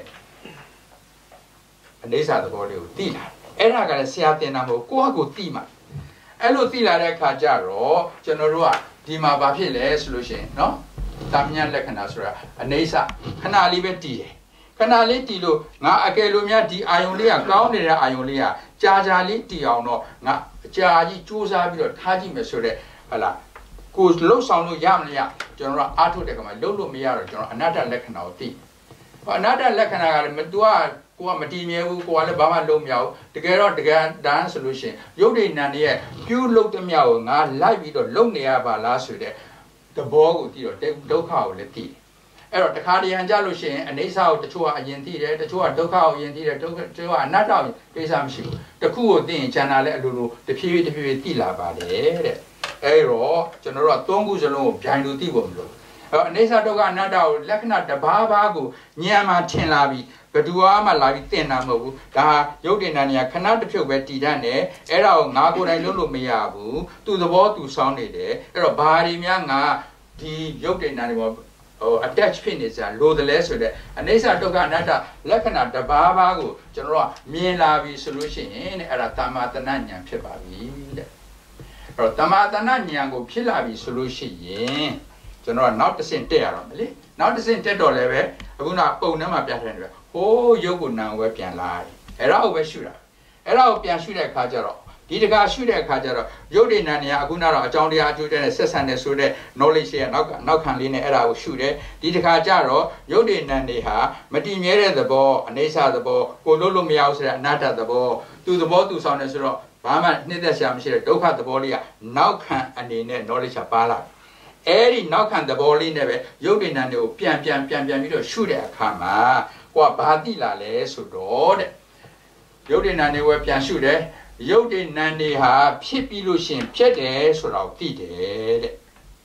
[SPEAKER 1] အနေစာသဘောလေးကိုသိလာအဲ့ဒါကလည်းဆရာတင်တာမဟုတ်ကိုယ့်အကိုသိမှာအဲ့လိုသိလာတဲ့အခါကျတော့ကျွန်တော်တို့ကဒီမှာဘာဖြစ်လဲဆိုလို့ရှိရင်နော်တာမညာလက္ခဏာဆိုတာအနေစာခဏလေးပဲတည်တယ်ခဏလေးတည်လို့ငါအကယ်လို့များဒီအာယုံလေးကကောင်းနေတဲ့အာယုံလေးကကြာလေးတည်အောင်တော့ငါအကြာကြီးစူးစမ်းပြီးတော့ထားကြည့်မယ်ဆိုတော့ဟလာကိုလှုပ်ဆောင်လို့ရမလားကျွန်တော်ကအားထုတ်တဲ့ကမှာလှုပ်လို့မရတော့ကျွန်တော်အနတ္တလက္ခဏာကိုသိအနတ္တလက္ခဏာကလည်းသူကကိုကမတည်မြဲဘူးကိုကလည်းဘာမှလုံးမရဘူးတကယ်တော့တကယ်တန်းဆိုလို့ရှိရင်ရုပ်ရည်နံရဲ့ပြုလုပ်တဲ့မြောက်ကိုငါလိုက်ပြီးတော့လုံနေရပါလားဆိုတဲ့သဘောကိုသိတော့ဒုက္ခကိုလည်းသိတယ်အဲ့တော့တခါတရံကြလို့ရှိရင်အနေစာကိုတချို့ကအရင်သိတယ်တချို့ကဒုက္ခကိုအရင်သိတယ်တချို့ကအနတ္တကိုကိစ္စမရှိဘူးတခုကိုသိရင်ဉာဏ်နာလည်းအလိုလိုတဖြည်းဖြည်းသိလာပါတယ်တဲ့အဲ့တော့ကျွန်တော်တို့ကသုံးခုစလုံးကိုဗျိုင်လို့သိဖို့မလိုအဲ့အနေစာဒုက္ခအနတ္တကိုလက္ခဏာတစ်ပါးပါးကိုဉာဏ်မှာထင်လာပြီးဘယ်သူမှလာပြီးသင်တာမဟုတ်ဘူးဒါရုပ်တင်နာနေရခဏတစ်ဖြုတ်ပဲတည်တတ်တယ်အဲ့ဒါကိုငါကိုယ်တိုင်လုပ်လို့မရဘူးသူ့သဘောသူစောင်းနေတယ်အဲ့တော့ဘာတွေများငါဒီရုပ်တင်နာနေပေါ်attach ဖြစ်နေစရာလိုတယ်လဲဆိုတဲ့အနေစာဒုက္ခအနတ္တလက္ခဏာတစ်ပါးပါးကိုကျွန်တော်ကမြင်လာပြီဆိုလို့ရှိရင်တဲ့အဲ့ဒါတမ္မာတဏ္ဍဉာဏ်ဖြစ်ပါပြီတဲ့အဲ့တော့တမ္မာတဏ္ဍဉာဏ်ကိုဖြစ်လာပြီဆိုလို့ရှိရင်ကျွန်တော်ကနောက်တစ်ဆင့်တက်ရတော့မယ်လေနောက်တစ်ဆင့်တက်တော့လည်းပဲအခုနပုံထဲမှာပြထားတယ်ဟိုးရုပ်ကိုနာကိုပဲပြန်လာတယ်အဲ့ဒါကိုပဲရှုတာအဲ့ဒါကိုပြန်ရှုတဲ့အခါကျတော့ဒီတခါရှုတဲ့အခါကျတော့ရုပ်တည်နာနေရအခုနောက်တော့အကြောင်းတရားအကျိုးတဲ့ဆက်ဆံတဲ့ဆိုတဲ့ knowledge ရဲ့နောက်ခံလေးနဲ့အဲ့ဒါကိုရှုတယ်ဒီတခါကျတော့ရုပ်တည်နာနေဟာမတည်မြဲတဲ့သဘောအနေစာသဘောကိုလို့လို့မရဘူးဆိုတဲ့အနတ္တသဘောသူသဘောသူဆောင်တယ်ဆိုတော့ဘာမှနှိမ့်သက်ရှာမရှိတဲ့ဒုက္ခသဘောလေးကနောက်ခံအနေနဲ့ knowledge ပါလာအဲ့ဒီနောက်ခံသဘောလေးနဲ့ပဲရုပ်တည်နာနေကိုပြန်ပြီးတော့ရှုတဲ့အခါမှာကိုကဘာသိလာလဲဆိုတော့တဲ့ရုပ်တည်နာနေဝဲပြန်ရှုတယ်ရုပ်တည်နာနေဟာဖြစ်ပြီးလို့ရှင်ဖြစ်တယ်ဆိုတော့သိတယ်တဲ့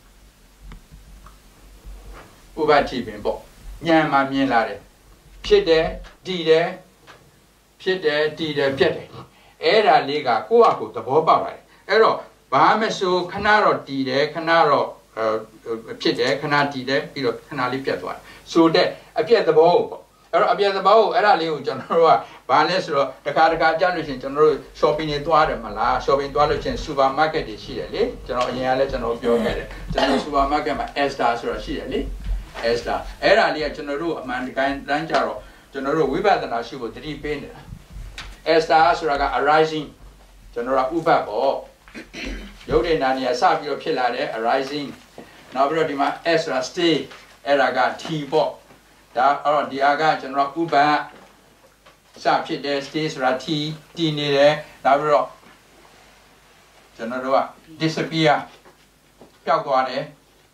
[SPEAKER 1] ဥပတိပင်ပေါ့ဉာဏ်မှာမြင်လာတယ်ဖြစ်တယ်တည်တယ်ဖြစ်တယ်တည်တယ်ပြတ်တယ်အဲ့ဒါလေးကကိုယ့်အကိုသဘောပေါက်ပါတယ်အဲ့တော့ဘာမဆိုခဏတော့တည်တယ်ခဏတော့ဖြစ်တယ်ခဏတည်တယ်ပြီးတော့ခဏလေးပြတ်သွားတယ်ဆိုတဲ့အပြတ်သဘောပေါ့အဲ့တော့အပြတ်သဘောကိုအဲ့ဒါလေးကိုကျွန်တော်တို့ကဘာလဲဆိုတော့တခါကြားလို့ရှိရင်ကျွန်တော်တို့ shopping တွေသွားတယ်မလား shopping သွားလို့ရှိရင် supermarket တွေရှိတယ်လေကျွန်တော်အရင်ကလည်းကျွန်တော်ပြောခဲ့တယ်ကျွန်တော် supermarket မှာ Asda ဆိုတာရှိတယ်လေ Asda အဲ့ဒါလေးကကျွန်တော်တို့အမှန်တမ်းကြတော့ကျွန်တော်တို့ဝိပဿနာရှိဖို့တတိပေးနေတာ Asda ဆိုတာက arising ကျွန်တော်ကဥပ္ပပေါ့ရုပ်တည်နာနေရစပြီးတော့ဖြစ်လာတဲ့ arising နောက်ပြီးတော့ဒီမှာ S ဆိုတာ stay အဲ့ဒါက T ပေါ့ဒါအဲ့တော့ဒီအားကကျွန်တော်ဥပ္ပစဖြစ်တဲ့ stay ဆိုတာ T တည်နေတယ်နောက်ပြီးတော့ကျွန်တော်တို့က disappear ပျောက်သွားတယ်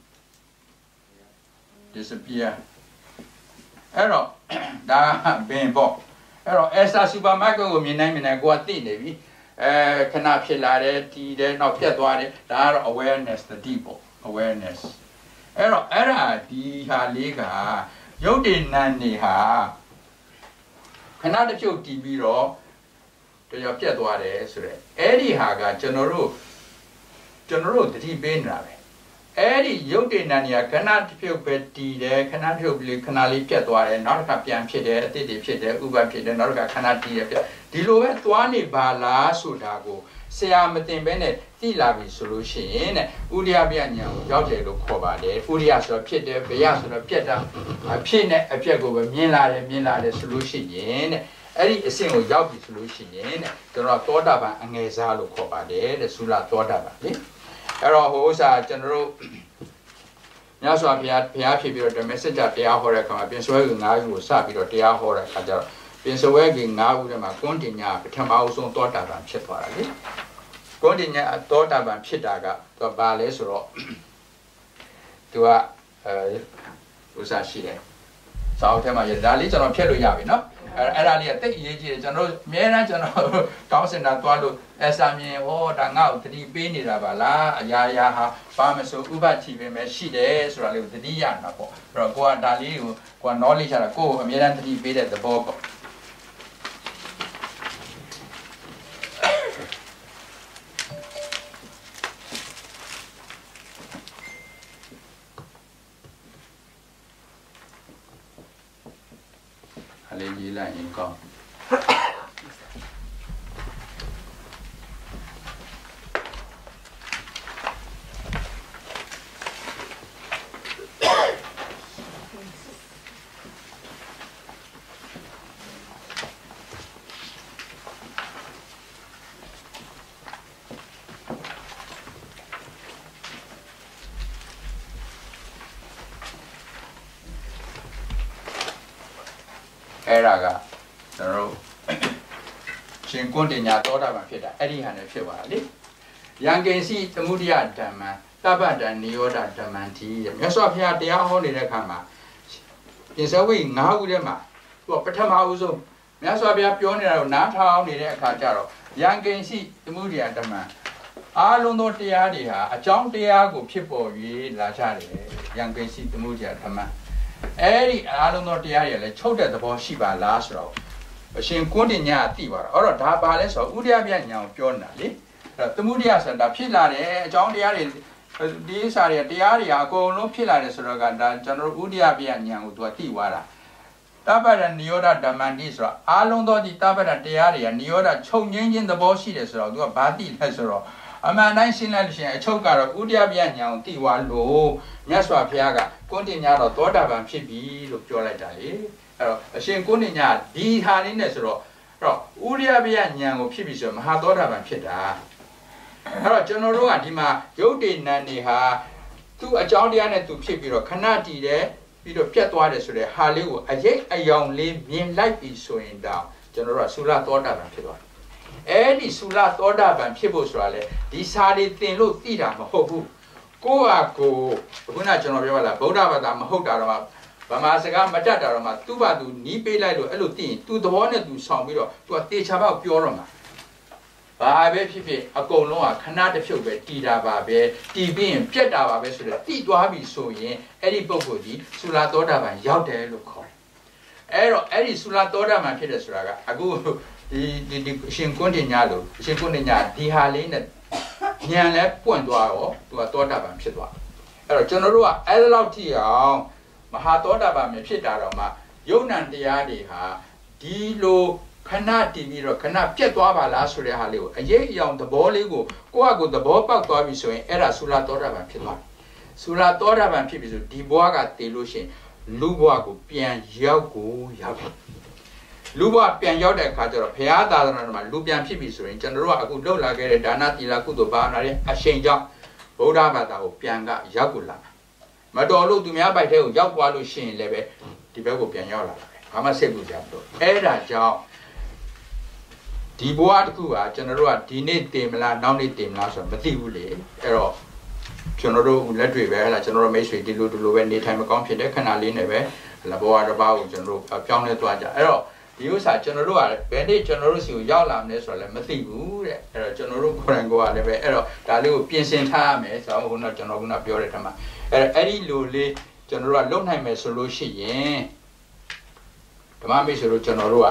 [SPEAKER 1] disappear အဲ့တော့ဒါဘင်ပေါ့အဲ့တော့ Asda supermarket ကိုမြင်နိုင်ကိုကသိနေပြီခဏဖြစ်လာတယ်တည်တယ်နောက်ပြတ်သွားတယ်ဒါကတော့ awareness တတိပေါ့ awareness အဲ့တော့အဲ့ဒါဒီဟာလေးကရုပ်တည်နံနေဟာခဏတစ်ဖြုတ်တည်ပြီးတော့တော်ပြတ်သွားတယ်ဆိုတော့အဲ့ဒီဟာကကျွန်တော်တို့တတိပေးနေတာပဲအဲ့ဒီရုပ်တည်နံနေကခဏတစ်ဖြုတ်ပဲတည်တယ်ခဏတစ်ဖြုတ်လေးခဏလေးပြတ်သွားတယ်နောက်တစ်ခါပြန်ဖြစ်တယ်အတိတ်တွေဖြစ်တယ်ဥပဖြစ်တယ်နောက်တစ်ခါခဏတည်တယ်ပြဒီလိုပဲသွားနေပါလားဆိုတာကိုဆရာမတင်ပဲနဲ့သိလာပြီဆိုလို့ရှိရင်တဲ့ဥရိယပြညာကိုရောက်တယ်လို့ခေါ်ပါတယ်ဥရိယဆိုတော့ဖြစ်တယ်ဘယဆိုတော့ပြတ်တာအဖြစ်နဲ့အပြက်ကိုပဲမြင်လာတယ်ဆိုလို့ရှိရင်တဲ့အဲ့ဒီအဆင့်ကိုရောက်ပြီဆိုလို့ရှိရင်တဲ့ကျွန်တော်သောတာပန်အငယ်စားလို့ခေါ်ပါတယ်တဲ့သုလသောတာပန်လေအဲ့တော့ဟိုဥစ္စာကျွန်တော်တို့မြတ်စွာဘုရားဖြစ်ပြီးတော့ဓမ္မစကြာတရားဟောတဲ့အခါမှာပြင်စွဲကူ9ခုကိုစပြီးတော့တရားဟောတဲ့အခါကျတော့ပြင်စွဲကူ9ခုထဲမှာကွန်းတင်ညာပထမအဆုံးသောတာပန်ဖြစ်သွားတာလေကွန်းတင်ညာသောတာပန်ဖြစ်တာကသူဘာလဲဆိုတော့သူကဥစ္စာရှိတယ်စာအုပ်ထဲမှာဒါလေးကျွန်တော်ဖြတ်လို့ရပြီနော်အဲ့ဒါလေးကတိတ်အရေးကြီးတယ်ကျွန်တော်အများအားကျွန်တော်တောင်းစင်တာသွားလို့အစာမြင်ဟောဒါငါ့ကိုတတိပေးနေတာပါလားအရာရာဟာဘာမဆိုဥပတိပဲမဲ့ရှိတယ်ဆိုတာလေးကိုတတိရတာပေါ့အဲ့တော့ကိုကဒါလေးကိုက knowledge ရတာကိုအများအားတတိပေးတဲ့သဘောပေါ့လေးရေးလိုက်ရင်ကောင်းအဲ့ဒါကကျွန်တော်တို့ရှင်ကွန်းတင်ညာသောတာပန်ဖြစ်တာအဲ့ဒီဟာနဲ့ဖြစ်သွားတာလေယံကိဉ္စီသမုဒိယဓမ္မံတပ္ပတံနိရောဓဓမ္မံတိမြတ်စွာဘုရားတရားဟောနေတဲ့အခါမှာပြင်စဝိ9ခုထဲမှာသူကပထမဦးဆုံးမြတ်စွာဘုရားပြောနေတာကိုနားထောင်နေတဲ့အခါကျတော့ယံကိဉ္စီသမုဒိယဓမ္မံအားလုံးသောတရားတွေဟာအကြောင်းတရားကိုဖြစ်ပေါ်၍လာကြတယ်ယံကိဉ္စီသမုဒိယဓမ္မံအဲ့ဒီအားလုံးသောတရားတွေလည်းချုပ်တဲ့သဘောရှိပါလားဆိုတော့အရှင်ကွန်းတင်ညာသိပါတော့အဲ့တော့ဒါပါလဲဆိုတော့ဥဒယပြညာကိုပြောနေတာလေအဲ့တော့သမုဒိယဆိုတာဖြစ်လာတယ်အကြောင်းတရားတွေဒီစာတွေတရားတွေအကုန်လုံးဖြစ်လာတယ်ဆိုတော့ကဒါကျွန်တော်တို့ဥဒယပြညာကိုသူကသိသွားတာတပ္ပတနိရောဓဓမ္မန္တိဆိုတော့အားလုံးသောဒီတပ္ပတတရားတွေကနိရောဓချုပ်ငြိမ်းခြင်းသဘောရှိတယ်ဆိုတော့သူကဘာသိလဲဆိုတော့အမှန်တိုင်းရှင်းလိုက်လို့ရှိရင်အချုပ်ကတော့ဥဒယပြညာကိုသိသွားလို့မြတ်စွာဘုရားကကွန်းတင်ညာတော့သောတာပန်ဖြစ်ပြီလို့ပြောလိုက်တာလေအဲ့တော့အရှင်ကွန်းတင်ညာဒီဟာလေးနဲ့ဆိုတော့ဥဒယပြညာကိုဖြစ်ပြီဆိုတော့မဟာသောတာပန်ဖြစ်တာအဲ့တော့ကျွန်တော်တို့ကဒီမှာရုပ်တည်နံနေဟာသူ့အကြောင်းတရားနဲ့သူဖြစ်ပြီးတော့ခဏတည်တယ်ပြီးတော့ပြတ်သွားတယ်ဆိုတဲ့ဟာလေးကိုအရေးအယောင်လေးမြင်လိုက်ပြီဆိုရင်တော့ကျွန်တော်တို့ကသုလသောတာပန်ဖြစ်သွားတယ်အဲ့ဒီသုလသောတာပန်ဖြစ်ဖို့ဆိုတာလေဒီစာတွေသင်လို့သိတာမဟုတ်ဘူးကိုယ့်ဟာကိုခုနကျွန်တော်ပြောလာဗုဒ္ဓဘာသာမဟုတ်တာတော့ဗမာစကားမတတ်တာတော့မှသူ့ဘာသူနီးပေးလိုက်လို့အဲ့လိုသိရင်သူ့သဘောနဲ့သူဆောင်ပြီးတော့သူကတေချာပေါက်ပြောတော့မှာဘာပဲဖြစ်ဖြစ်အကုန်လုံးကခဏတစ်ဖြုတ်ပဲတည်တာပါပဲတည်ပြီးရင်ပြတ်တာပါပဲဆိုတော့တည်သွားပြီဆိုရင်အဲ့ဒီပုဂ္ဂိုလ်ကြီးသုလသောတာပန်ရောက်တယ်လို့ခေါ်တယ်အဲ့တော့အဲ့ဒီသုလသောတာပန်ဖြစ်တယ်ဆိုတာကအခုဒီရှင်ကွန်းတင်ညာလို့ရှင်ကွန်းတင်ညာဒီဟာလေးနဲ့ဉာဏ်လဲပွင့်သွားတော့သူကသောတာပန်ဖြစ်သွားအဲ့တော့ကျွန်တော်တို့ကအဲ့လောက်ထိအောင်မဟာသောတာပန်ဖြစ်တာတော့မှယုံ nant တရားတွေဟာဒီလိုခဏတည်ပြီးတော့ခဏပြတ်သွားပါလားဆိုတဲ့ဟာလေးကိုအရေးအယောင်သဘောလေးကိုကိုယ့်အကူသဘောပေါက်သွားပြီဆိုရင်အဲ့ဒါသုလသောတာပန်ဖြစ်သွားသုလသောတာပန်ဖြစ်ပြီဆိုဒီဘဝကတည်လို့ရှိရင်လူဘဝကိုပြန်ရောက်လူဘဝပြန်ရောက်တဲ့အခါကျတော့ဘုရားသာသနာတော်မှာလူပြန်ဖြစ်ပြီဆိုရင်ကျွန်တော်တို့ကအခုလှုပ်လာခဲ့တဲ့ဒါနသီလကုသိုလ်ဘာဝနာတွေအရှိန်ကြောင့်ဗုဒ္ဓဘာသာကိုပြန်ကရောက်ကိုလာမတော်လို့သူများဘိုက်ထဲကိုရောက်သွားလို့ရှိရင်လည်းပဲဒီဘက်ကိုပြန်ရောက်လာတယ်ဘာမှစိတ်ပူကြဘူးတော့အဲ့ဒါကြောင့်ဒီဘဝတစ်ခုကကျွန်တော်တို့ကဒီနေ့တင်မလားနောက်နေ့တင်မလားဆိုတော့မသိဘူးလေအဲ့တော့ကျွန်တော်တို့လက်တွေ့ပဲဟလာကျွန်တော်တို့မိတ်ဆွေဒီလိုပဲနေထိုင်မကောင်းဖြစ်တဲ့ခဏလေးနဲ့ပဲလဘောတစ်ပါးကိုကျွန်တော်တို့ပြောင်းလဲသွားကြအဲ့တော့ဒီဥစ္စာကျွန်တော်တို့ကဘယ်နေ့ကျွန်တော်တို့စီကိုရောက်လာမလဲဆိုတော့လည်းမသိဘူးတဲ့အဲ့တော့ကျွန်တော်တို့ကိုယ်တိုင်ကလည်းပဲအဲ့တော့ဒါလေးကိုပြင်ဆင်ထားရမယ်ဆိုတော့ခုနကျွန်တော်ကပြောတဲ့ထက်မှာအဲ့ဒီလိုလေးကျကျွန်တော်တို့ကလုံနိုင်မယ်ဆိုလို့ရှိရင်ဓမ္မမိတ်ဆိုလို့ကျွန်တော်တို့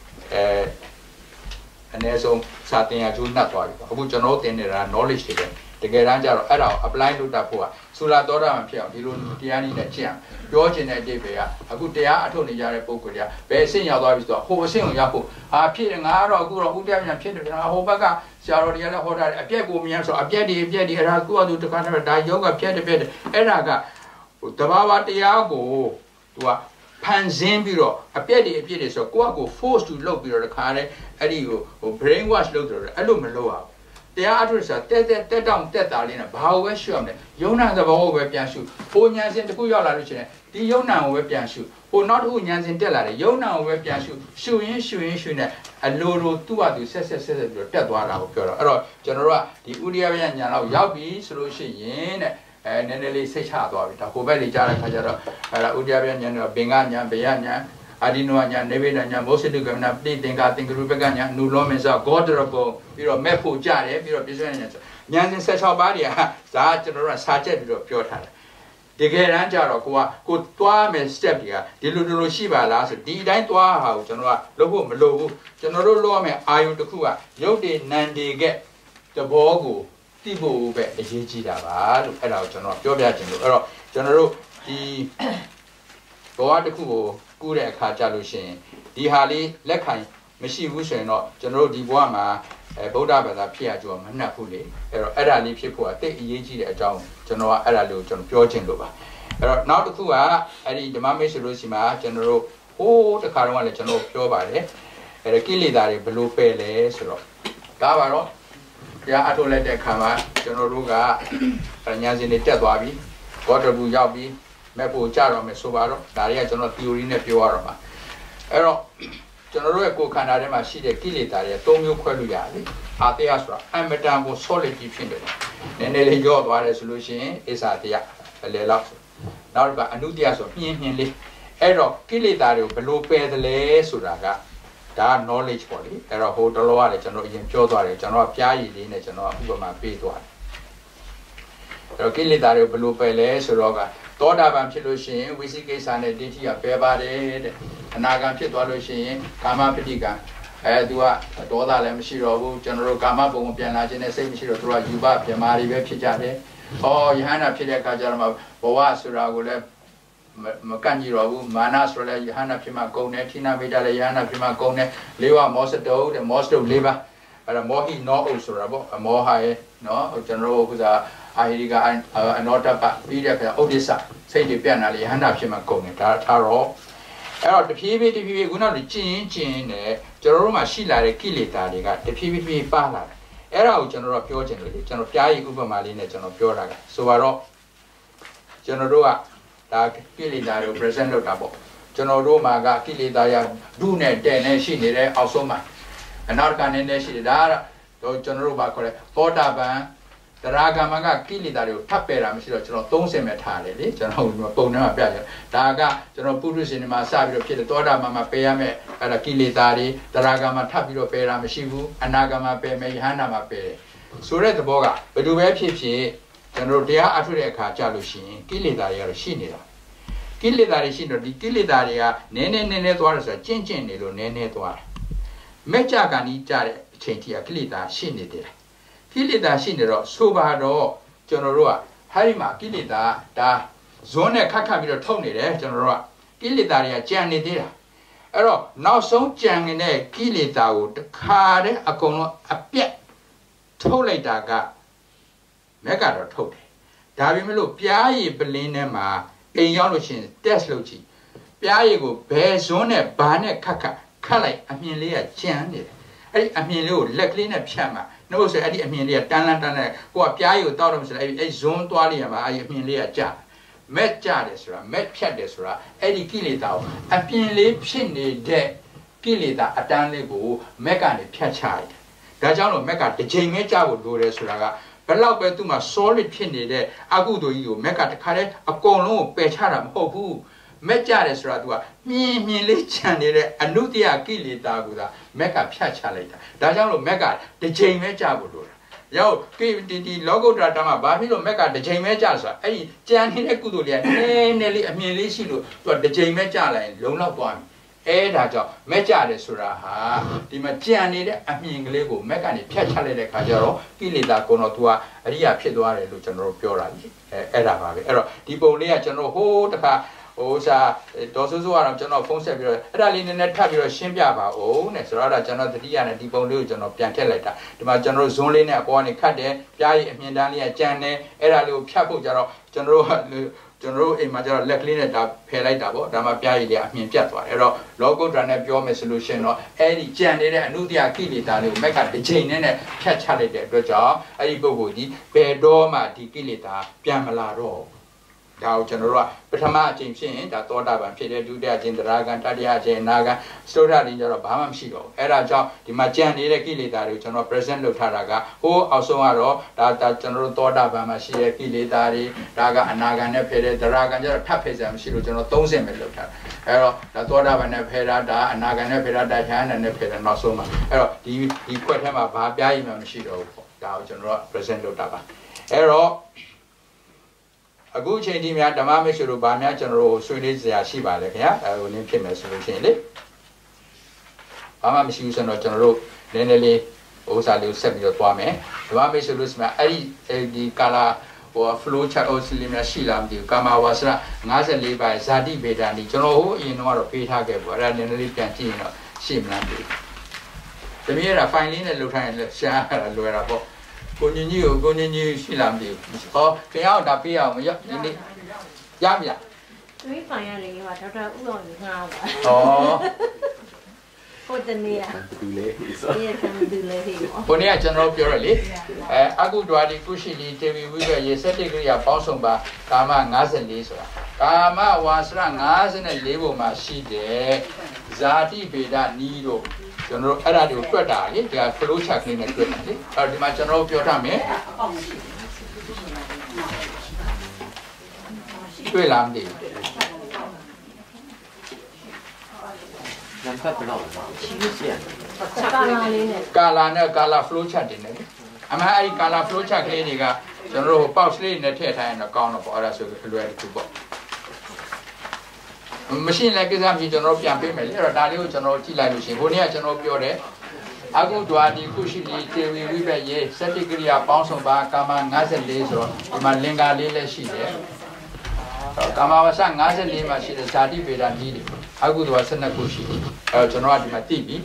[SPEAKER 1] ကအနည်းဆုံးစာသင်ရကျိုးနှက်သွားပြီအခုကျွန်တော်သင်နေတာ knowledge တွေပဲတကယ်တမ်းကျတော့အဲ့ဒါကို apply လုပ်တတ်ဖို့ကဆူလာတော်တာမှဖြစ်အောင်ဒီလိုတရားနည်းနဲ့ကျင့်ပြောချင်တဲ့အတိတ်ပဲကအခုတရားအထုတ်နေကြတဲ့ပုံကိုယ်တွေကဘယ်အဆင့်ရောက်သွားပြီဆိုတော့ဟိုအဆင့်ကိုရောက်ဖို့ဖြစ်တယ်ငါကတော့အခုတော့ဥဒ္ဒပြန်ဖြစ်တယ်ဗျာဟိုဘက်ကဆရာတော်တွေကလည်းဟောတာအပြက်ကိုမြင်ဆိုအပြက်တွေအဲ့ဒါသူ့အတူတခါတည်းဒါယောဂပြက်တယ်အဲ့ဒါကဟိုတဘာဝတရားကိုသူကဖန်ဆင်းပြီးတော့အပြက်တွေအပြစ်တွေဆိုတော့ကိုယ့်အကို force to လုပ်ပြီးတော့တခါတည်းအဲ့ဒီဟို brain wash လုပ်တယ်အဲ့လိုမလုပ်အောင်တရားအထုဆိုတာတက်တောင့်တက်တာလေးနဲ့ဘာလို့ပဲရှုရမလဲယုံနာသဘောကိုပဲပြန်ရှုဟိုဉာဏ်စဉ်တစ်ခုရောက်လာလို့ရှိရင်ဒီယုံနာကိုပဲပြန်ရှုဟိုနောက်တစ်ခုဉာဏ်စဉ်တက်လာတယ်ယုံနာကိုပဲပြန်ရှုရင်းနဲ့အလိုလိုသူ့ဟာသူဆက်ပြီးတော့တက်သွားတာကိုပြောတော့အဲ့တော့ကျွန်တော်တို့ကဒီဥရိယဗျာဉာဏ်လောက်ရောက်ပြီဆိုလို့ရှိရင်တဲ့နည်းနည်းလေးစိတ်ချသွားပြီဒါဟိုဘက်လေးကြားတဲ့ခါကျတော့အဲ့ဒါဥရိယဗျာဉာဏ်တော့ဘင်္ဂဉာဏ်ဘေယဉာဏ်အာဒီနောညာနေဗေဒညာမောစိတုကမနာပိသင်္ကာသင်္ကရုပကညာနုလောမေဇဂောဒရဘောပြီးတော့မဲ့ဖို့ကြတယ်ပြီးတော့ပြည့်စုံညာညာစဉ်16ပါးတွေကဇာကျွန်တော်တို့စာချက်ပြီးတော့ပြောထားတယ်တကယ်တမ်းကျတော့ကိုသွားမယ် step တွေကဒီလိုရှိပါလားဆိုဒီအတိုင်းသွားဟာကိုကျွန်တော်ကလုပ်ဖို့မလိုဘူးကျွန်တော်တို့လုပ်ရမယ်အာယုတစ်ခုကရုပ်တည်နံတွေကသဘောကိုသိဖို့ပဲအရေးကြီးတာပါလို့အဲ့ဒါကိုကျွန်တော်ပြောပြခြင်းလို့အဲ့တော့ကျွန်တော်တို့ဒီဘောတစ်ခုကိုကူးတဲ့အခါကြလို့ရှိရင်ဒီဟာလေးလက်ခံမရှိဘူးဆိုရင်တော့ကျွန်တော်တို့ဒီဘဝမှာဗုဒ္ဓဘာသာဖြစ်ရကြမနှက်ဘူးလေအဲ့တော့အဲ့ဒါလေးဖြစ်ဖို့ကတိတ်အရေးကြီးတဲ့အကြောင်းကျွန်တော်ကအဲ့ဒါလေးကိုကျွန်တော်ပြောချင်လို့ပါအဲ့တော့နောက်တစ်ခုကအဲ့ဒီဓမ္မမိတ်ဆိုလို့ရှိမှကျွန်တော်တို့ဟိုးတစ်ခါတော့လည်းကျွန်တော်ပြောပါတယ်အဲ့ဒါကိလေသာတွေဘယ်လိုပယ်လဲဆိုတော့ဒါပါတော့တရားအထုတ်လိုက်တဲ့အခါမှာကျွန်တော်တို့ကဉာဏ်စဉ်တွေတက်သွားပြီဘောဓဘူးရောက်ပြီမဲ့ဖို့ကြတော့မယ်ဆိုပါတော့ဒါတွေကကျွန်တော် theory နဲ့ပြောရတော့မှာအဲ့တော့ကျွန်တော်တို့ရဲ့ကိုယ်ခန္ဓာထဲမှာရှိတဲ့ကိလေသာတွေ၃မျိုးခွဲလို့ရတယ်အာတယဆိုတာအမတန်ကို solid ဖြစ်နေတယ်နည်းနည်းလေးကြော့သွားတယ်ဆိုလို့ရှိရင်အစ္ဆာတယအလေလောက်နောက်တစ်ခါအနုတယဆိုမြင်းလေးအဲ့တော့ကိလေသာတွေကိုဘယ်လိုပယ်သလဲဆိုတာကဒါ knowledge ပေါ့လေအဲ့တော့ဟိုတလောကလည်းကျွန်တော်အရင်ပြောသွားတယ်ကျွန်တော်ကပြားရည်လေးနဲ့ကျွန်တော်ဥပမာပေးသွားတယ်အဲ့တော့ကိလေသာတွေကိုဘယ်လိုပယ်လဲဆိုတော့ကသောတာပန်ဖြစ်လို့ရှိရင်ဝိသိကိစ္စနဲ့ဒိဋ္ဌိကပယ်ပါတယ်တဲ့အနာဂံဖြစ်သွားလို့ရှိရင်ကာမပဋိကံသူကဒေါသလည်းမရှိတော့ဘူးကျွန်တော်တို့ကာမဘုံကိုပြန်လာခြင်းနဲ့စိတ်မရှိတော့သူကယူပပြမာတွေပဲဖြစ်ကြတယ်။ဟောယဟန္တာဖြစ်တဲ့အခါကျတော့ဘဝဆိုတာကိုလည်းမကန့်ကြည့်တော့ဘူးမာနဆိုလည်းယဟန္တာဖြစ်မှဂုံတယ်ဌိနမိတ်လည်းယဟန္တာဖြစ်မှဂုံတယ်လေးဝမောစတုတဲ့မောစတု၄ပါးအဲ့ဒါမောဟိနောဥဆိုတာပေါ့အမောဟရဲ့နော်ကျွန်တော်တို့ကအာဟိရိကအနောတပပြီးတဲ့အခါဥဒိစ္စစိတ်တွေပြန့်လာလေယဟန္တာဖြစ်မှဂုံတယ်ဒါထားတော့အဲ့တော့တဖြည်းဖြည်းခုနကကျင်းနဲ့ကျွန်တော်တို့မှာရှိလာတဲ့ကိလေသာတွေကတဖြည်းဖြည်းပါလာတယ်အဲ့ဒါကိုကျွန်တော်တို့ပြောချင်တယ်လေကျွန်တော်ပြားရည်ဥပမာလေးနဲ့ကျွန်တော်ပြောတာကဆိုတော့ကျွန်တော်တို့ကဒါကိလေသာတွေကို present လုပ်တာပေါ့ကျွန်တော်တို့မှာကကိလေသာရဒုနဲ့တဲ့နဲ့ရှိနေတဲ့အောက်ဆုံးမှာအနောက်ကနေနဲ့ရှိတယ်ဒါကတော့ကျွန်တော်တို့ဘာခေါ်လဲသောတာပန်တရာဂမကကိလေသာတွေကိုထပ်ပယ်တာမရှိတော့ကျွန်တော်30မဲ့ထားတယ်လေကျွန်တော်ပုံထဲမှာပြကြဒါကကျွန်တော်ပုရုရှင်တွေမှာစပြီးတော့ဖြစ်တယ်သောတာပန်မှာပယ်ရမယ်အဲ့ဒါကိလေသာတွေတရာဂမထပ်ပြီးတော့ပယ်တာမရှိဘူးအနာဂမပယ်မယ်ယဟန္တာမှာပယ်တယ်ဆိုတဲ့သဘောကဘယ်လိုပဲဖြစ်ကျွန်တော်တရားအထုတဲ့အခါကြာလို့ရှိရင်ကိလေသာတွေကတော့ရှိနေတာကိလေသာတွေရှိတော့ဒီကိလေသာတွေကနည်းနည်းသွားတယ်ဆိုတာကျင့်နေလို့နည်းနည်းသွားတယ်မဲ့ကြကန်ကြီးကြတဲ့အချိန်ထိကိလေသာရှိနေတယ်ကိလေသာရှိနေတော့ဆိုပါတော့ကျွန်တော်တို့ကဟာဒီမှာကိလေသာဒါဇွန်းနဲ့ခတ်ပြီးတော့ထုတ်နေတယ်ကျွန်တော်တို့ကကိလေသာတွေကကြံနေသေးတာအဲ့တော့နောက်ဆုံးကြံနေတဲ့ကိလေသာကိုတခါတည်းအကုန်လုံးအပြက်ထုတ်လိုက်တာကမက်ကတော့ထုတ်တယ်ဒါပေမဲ့လို့ပြားရည်ပလင်းထဲမှာအိမ်ရောက်လို့ရှိရင် test လုပ်ကြည့်ပြားရည်ကိုဘယ်ဇွန်းနဲ့ဘာနဲ့ခတ်လိုက်အမြင်လေးကကြံနေတယ်အဲ့ဒီအမြင်လေးကိုလက်ကလေးနဲ့ဖြတ်မှာနှုတ်ဆိုအဲ့ဒီအမြင်လေးကတန်းကိုကပြားရည်ကိုတောက်တော့ဆိုအဲ့ဇွန်းသွားလေးရမှာအဲ့ဒီအမြင်လေးကကြာမက်ကြတယ်ဆိုတာမက်ဖြတ်တယ်ဆိုတာအဲ့ဒီကိလေသာကိုအပြင်လေးဖြစ်နေတဲ့ကိလေသာအတန်းလေးကိုမက်ကနေဖြတ်ချရတယ်ဒါကြောင့်လို့မက်ကတစ်ချိန်ပဲကြာဖို့လိုတယ်ဆိုတာကဘယ်လောက်ပဲသူ့မှာ solid ဖြစ်နေတဲ့အကုသိုလ်ကြီးကိုမက်ကတခါတည်းအကုန်လုံးကိုပယ်ချတာမဟုတ်ဘူးမက်ကြတယ်ဆိုတာသူကမြင်လေးခြံနေတဲ့အနုတ္တယကိလေသာကိုသာမက်ကဖြတ်ချလိုက်တာဒါကြောင့်လို့မက်ကတစ်ချိန်ပဲကြာဖို့လိုတာရောက်ဒီလောကုတ္တရာဓမ္မဘာဖြစ်လို့မက်ကတစ်ချိန်ပဲကြာဆိုတာအဲ့ဒီကြံနေတဲ့ကုသိုလ်တွေကနည်းနည်းလေးအမြင်လေးရှိလို့သူကတစ်ချိန်ပဲကြာလိုက်လုံလောက်သွားပြီအဲ့ဒါကြောင့်မက်ကြတယ်ဆိုတာဟာဒီမှာကြံနေတဲ့အမြင်ကလေးကိုမက်ကနေဖြတ်ချလိုက်တဲ့ခါကျတော့ကိလေသာကိုတော့သူကအရိယာဖြစ်သွားတယ်လို့ကျွန်တော်တို့ပြောတာလေအဲ့ဒါပါပဲအဲ့တော့ဒီပုံလေးကကျွန်တော်ဟိုးတခါဟိုစားဒေါ်ဆူဆူကတော့ကျွန်တော်ဖုန်းဆက်ပြီးတော့အဲ့ဒါလေးနည်းနည်းထပ်ပြီးတော့ရှင်းပြပါဦးနဲ့ဆိုတော့အဲ့ဒါကျွန်တော်တတိယနဲ့ဒီပုံလေးကိုကျွန်တော်ပြန်ထည့်လိုက်တာဒီမှာကျွန်တော်တို့ဇွန်းလေးနဲ့အပေါ်ကနေခတ်တယ်ပြားရည်အမြင်တန်းလေးကကြံတယ်အဲ့ဒါလေးကိုဖြတ်ဖို့ကြတော့ကျွန်တော်တို့အိမ်မှာကျတော့လက်ကလေးနဲ့ဒါဖယ်လိုက်တာပေါ့ဒါမှပြားရည်လေးအမြင်ပြတ်သွားတယ်အဲ့တော့လောကုတ္တရာနဲ့ပြောမယ်ဆိုလို့ရှိရင်တော့အဲ့ဒီကြံနေတဲ့အနုတ္တယကိလေသာလေးကိုမက်ကတစ်ချိန်နဲ့ဖြတ်ချလိုက်တဲ့အတွက်ကြောင့်အဲ့ဒီပုဂ္ဂိုလ်ဒီဘယ်တော့မှဒီကိလေသာပြန်မလာတော့ဒါကိုကျွန်တော်တို့ကပထမအချိန်ဖြစ်ရင်ဒါသောတာပန်ဖြစ်တယ်ဒုတိယအချိန်သရဂံတတိယအချိန်အနာဂံစတုထအချိန်ကျတော့ဘာမှမရှိတော့ဘူးအဲ့ဒါကြောင့်ဒီမှာကြံနေတဲ့ကိလေသာတွေကိုကျွန်တော် present လုပ်ထားတာကဟိုးအောက်ဆုံးကတော့ဒါကျွန်တော်တို့သောတာပန်မှာရှိတဲ့ကိလေသာတွေဒါကအနာဂံနဲ့ဖယ်တယ်သရဂံကျတော့ထပ်ဖယ်စရာမရှိလို့ကျွန်တော်30ပဲလုပ်ထားတာအဲ့တော့ဒါသောတာပန်နဲ့ဖယ်တာဒါအနာဂံနဲ့ဖယ်တာဒါဌာနနဲ့ဖယ်တာနောက်ဆုံးမှာအဲ့တော့ဒီခွက်ထဲမှာဘာပြားရည်မှမရှိတော့ဘူးပေါ့ဒါကိုကျွန်တော်တို့ present လုပ်တာပါအဲ့တော့အခုအချိန်ဒီများဓမ္မမိတ်ဆွေတို့ဗာများကျွန်တော်တို့ဆွေးနွေးစရာရှိပါလေခင်ဗျာဟိုနည်းဖြစ်မယ်ဆိုလို့ရှိရင်လေဘာမှမရှိဘူးဆိုတော့ကျွန်တော်တို့နည်းနည်းလေးဥစ္စာလေးဆက်ပြီးတော့သွားမယ်ဓမ္မမိတ်ဆွေလို့ဆိုမှအဲ့ဒီကာလာဟို flow chart အိုစလီများရှိလားမသိဘူးကာမဝါစရ54ပါးဇာတိဗေဒာနီကျွန်တော်ဟိုအရင်တော့ပေးထားခဲ့ပေါ့အဲ့ဒါနည်းနည်းလေးပြန်ကြည့်ရင်တော့ရှိမလားမသိဘူးတမီးက file လေးနဲ့လုပ်ထားရင်ရှားရလွယ်တာပေါ့ကိုညင်ကြီးကိုညင်ကြီးရှိလားမသိဘူးဟောခင်ဗျားဒါပေးအောင်မရဒီနေ့ရမလား
[SPEAKER 2] တွေးပိုင်ရလေဟာဒေါက်တာဦးအောင်ငါးပါ
[SPEAKER 1] ဩ
[SPEAKER 2] ဟိုတနေ့က
[SPEAKER 3] ဒူလေဟေး
[SPEAKER 2] ဆိုဒီကံဒူလေဟေး
[SPEAKER 1] ကိုနေ့ကကျွန်တော်ပြောရလေအကုဒွာဒီကုရှိလီတေဝီဝိကရေစက်တိကရိယာပေါင်းစုံပါကာမ54ဆိုတာကာမဝါစရ54ပုံမှာရှိတယ်ဇာတိဗေဒနီးတို့ကျွန်တော်အဲ့ဒါတွေကိုတွက်တာလေဒီက flow chart လေးနဲ့တွက်တာလေအဲ့ဒီမှာကျွန်တော်ပြောထားမယ်တွေ့လားမသိဘူး
[SPEAKER 3] နံပါတ်ဘယ်လောက်လဲရှိလို့ရှိရတယ်
[SPEAKER 2] ကာလာလေးနဲ့
[SPEAKER 1] ကာလာ flow chart တင်တယ်လေအမှန်အဲ့ဒီကာလာ flow chart ကလေးတွေကကျွန်တော်တို့ pouch လေးနဲ့ထည့်ထားရင်တော့ကောင်းတော့ပေါ့အဲ့ဒါဆိုအလွယ်တူပေါ့machine လည်းကိစ္စမရှိကျွန်တော်ပြန်ပေးမယ်လေအဲ့တော့ဒါလေးကိုကျွန်တော်ကြည့်လိုက်လို့ရှိရင်ဟိုနေ့ကကျွန်တော်ပြောတယ်အကုဒွာဒီကုရှိလီတေဝီဝိဘယေစတ္တိကရိယာပေါင်းစုံပါကာမ54ဆိုတော့ဒီမှာလင်္ကာလေးလည်းရှိတယ်ကာမဝဆ54မှာရှိတဲ့ဇာတိဗေဒနီးတွေအကုဒွာ12ခုရှိတယ်အဲ့တော့ကျွန်တော်ကဒီမှာသိပြီ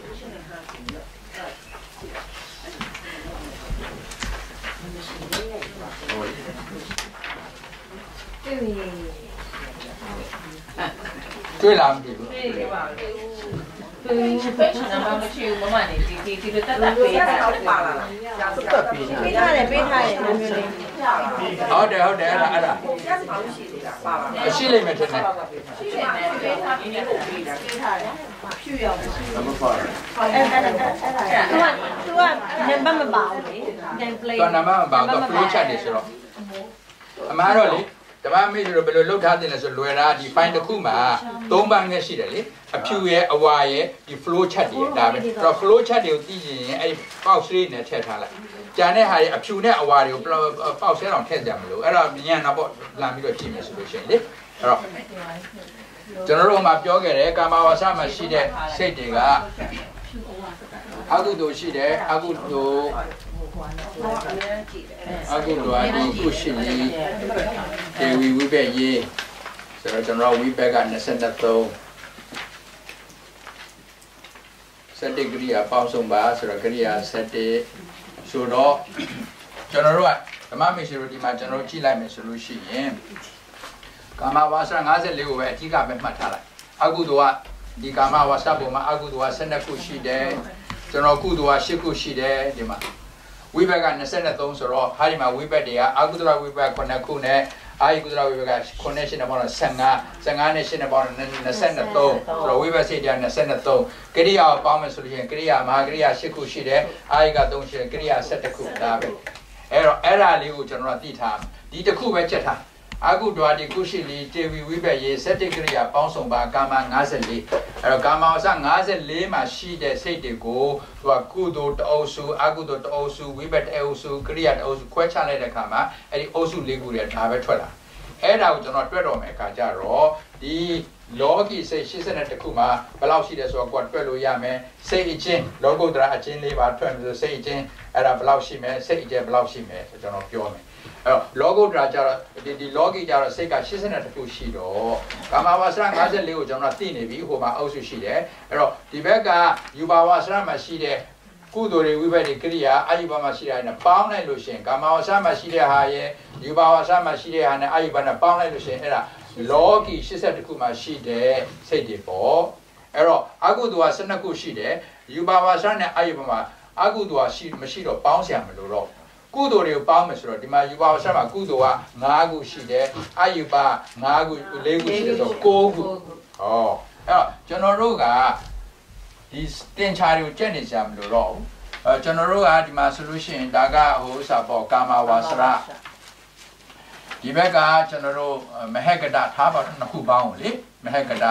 [SPEAKER 1] တွေ့လားမသိဘူး
[SPEAKER 2] တွေ့ပါ
[SPEAKER 4] သူဖိတ်ချင်တာမှမရှိဘူးမမနေဒီလိုတက်ပေးတာပါလာ
[SPEAKER 3] တက်ပေး
[SPEAKER 2] ထားတယ်မျိုးလေး
[SPEAKER 1] ဟုတ်တယ်အဲ့ဒါရှိလိမ့်မယ်ထင်တယ်
[SPEAKER 4] ရှိတယ်ပေးထားပြီးနေပို့ပေးတာပေးထားတယ်ဖြူရောင်
[SPEAKER 3] မဖား
[SPEAKER 2] အဲ့သူကနံပါတ်မပါဘူးလေ template
[SPEAKER 1] ကနံပါတ်မပါတော့ flow chart တွေဆိုတော့အမှားတော့လေဓမ္မမိတ်တို့ဘယ်လိုလုပ်ထားတင်လဲဆိုလွယ်တာဒီ file တစ်ခုမှာ3ပန်းနဲ့ရှိတယ်လေအဖြူရဲ့အဝါရဲ့ဒီ flow chart တွေဒါပဲအဲ့တော့ flow chart တွေကိုသိရင်အဲ့ဒီ box လေးနဲ့ထည့်ထားလိုက်ကျန်တဲ့ဟာတွေအဖြူနဲ့အဝါတွေကို box ထဲတော့ထည့်ကြမလို့အဲ့တော့ညံတော့ပေါ့လာပြီးတော့ကြည့်မယ်ဆိုလို့ရှိရင်လေအဲ့တော့ကျွန်တော်တို့မှပြောခဲ့တယ်ကာမဝါစာမှာရှိတဲ့စိတ်တွေကအကုသိုလ်ရှိတယ်အကုသိုလ်အကုဒွာဒီကုရှိလီတေဝီဝိဘယေဆိုတော့ကျွန်တော်ဝိဘက23စတ္တိကရိယာပေါင်းစုံပါဆိုတော့ကရိယာ7ဆိုတော့ကျွန်တော်တို့ကဓမ္မမေရှိတို့ဒီမှာကျွန်တော်ကြည့်လိုက်မယ်ဆိုလို့ရှိရင်ကာမဝါစာ54ကိုပဲအဓိကပဲမှတ်ထားလိုက်အကုသိုလ်ကဒီကာမဝါစာပုံမှာအကုသိုလ်က12ခုရှိတယ်ကျွန်တော်ကုသိုလ်က8ခုရှိတယ်ဒီမှာဝိဘက23ဆိုတော့ဟာဒီမှာဝိဘတွေကအကုသလဝိဘ9ခုနဲ့အာယကုသလဝိဘက9နဲ့8နဲ့ပေါင်းတော့15နဲ့8နဲ့ပေါင်းတော့23ဆိုတော့ဝိဘစိတ်တရား23ကရိယာပေါင်းမယ်ဆိုလို့ရှိရင်ကရိယာမဟာကရိယာ8ခုရှိတယ်အာယက3ရှိတယ်ကရိယာ17ခုဒါပဲအဲ့တော့အဲ့ဒါလေးကိုကျွန်တော်တို့သိထားဒီတစ်ခုပဲချက်ထား Aku dua di kusili Dewi Wibe ye setikriya pausong ba kama ngazeli. Kama sa ngazeli ma shi de sete go tua kudo osu agudo osu Wibe osu kriya osu kwechale de kama edi osu legu de dhabe thola. Era ujono twedo me ka jaro di logi se shisene de kuma balau shi de so kwa twelo ya me sei ichin logo dra achin le ba twem so sei ichin era balau shi me sei ichin balau shi me ujono pyo me. Logo dra jaro di logi jaro sei ka shisene de ku shi do kama wasra 54ကိုကျွန်တော်သိနေပြီဟိုမှာအုပ်စုရှိတယ်အဲ့တော့ဒီဘက်ကယူပါဝါစရမှာရှိတဲ့ကုသိုလ်တွေဝိဘက်တွေကရိယာအာယုဘမှာရှိတဲ့နဲ့ပေါင်းလိုက်လို့ရှိရင်ကာမဝါစမှာရှိတဲ့ဟာရဲ့ယူပါဝါစမှာရှိတဲ့ဟာနဲ့အာယုဘနဲ့ပေါင်းလိုက်လို့ရှိရင်အဲ့ဒါလောကီ82ခုမှာရှိတဲ့စိတ်တွေပေါ့အဲ့တော့အကုသိုလ်က12ခုရှိတယ်ယူပါဝါစနဲ့အာယုဘမှာအကုသိုလ်ကမရှိတော့ပေါင်းစရာမလိုတော့ကုသိုလ်တွေကိုပေါင်းမယ်ဆိုတော့ဒီမှာယူပါဝါစမှာကုသိုလ်က9ခုရှိတယ်အာယုဘ9ခု4ခုရှိတယ်ဆို9ခုဟောအဲ့တော့ကျွန်တော်တို့ကဒီတင်ချာတွေကိုကြက်နေကြမလို့တော့ကျွန်တော်တို့ကဒီမှာဆိုလို့ရှိရင်ဒါကဟိုဥစ္စာပေါ့ကာမဝါစရဒီဘက်ကကျွန်တော်တို့မဟကတထားပါနှစ်ခုပေါင်းကိုလေမဟကတ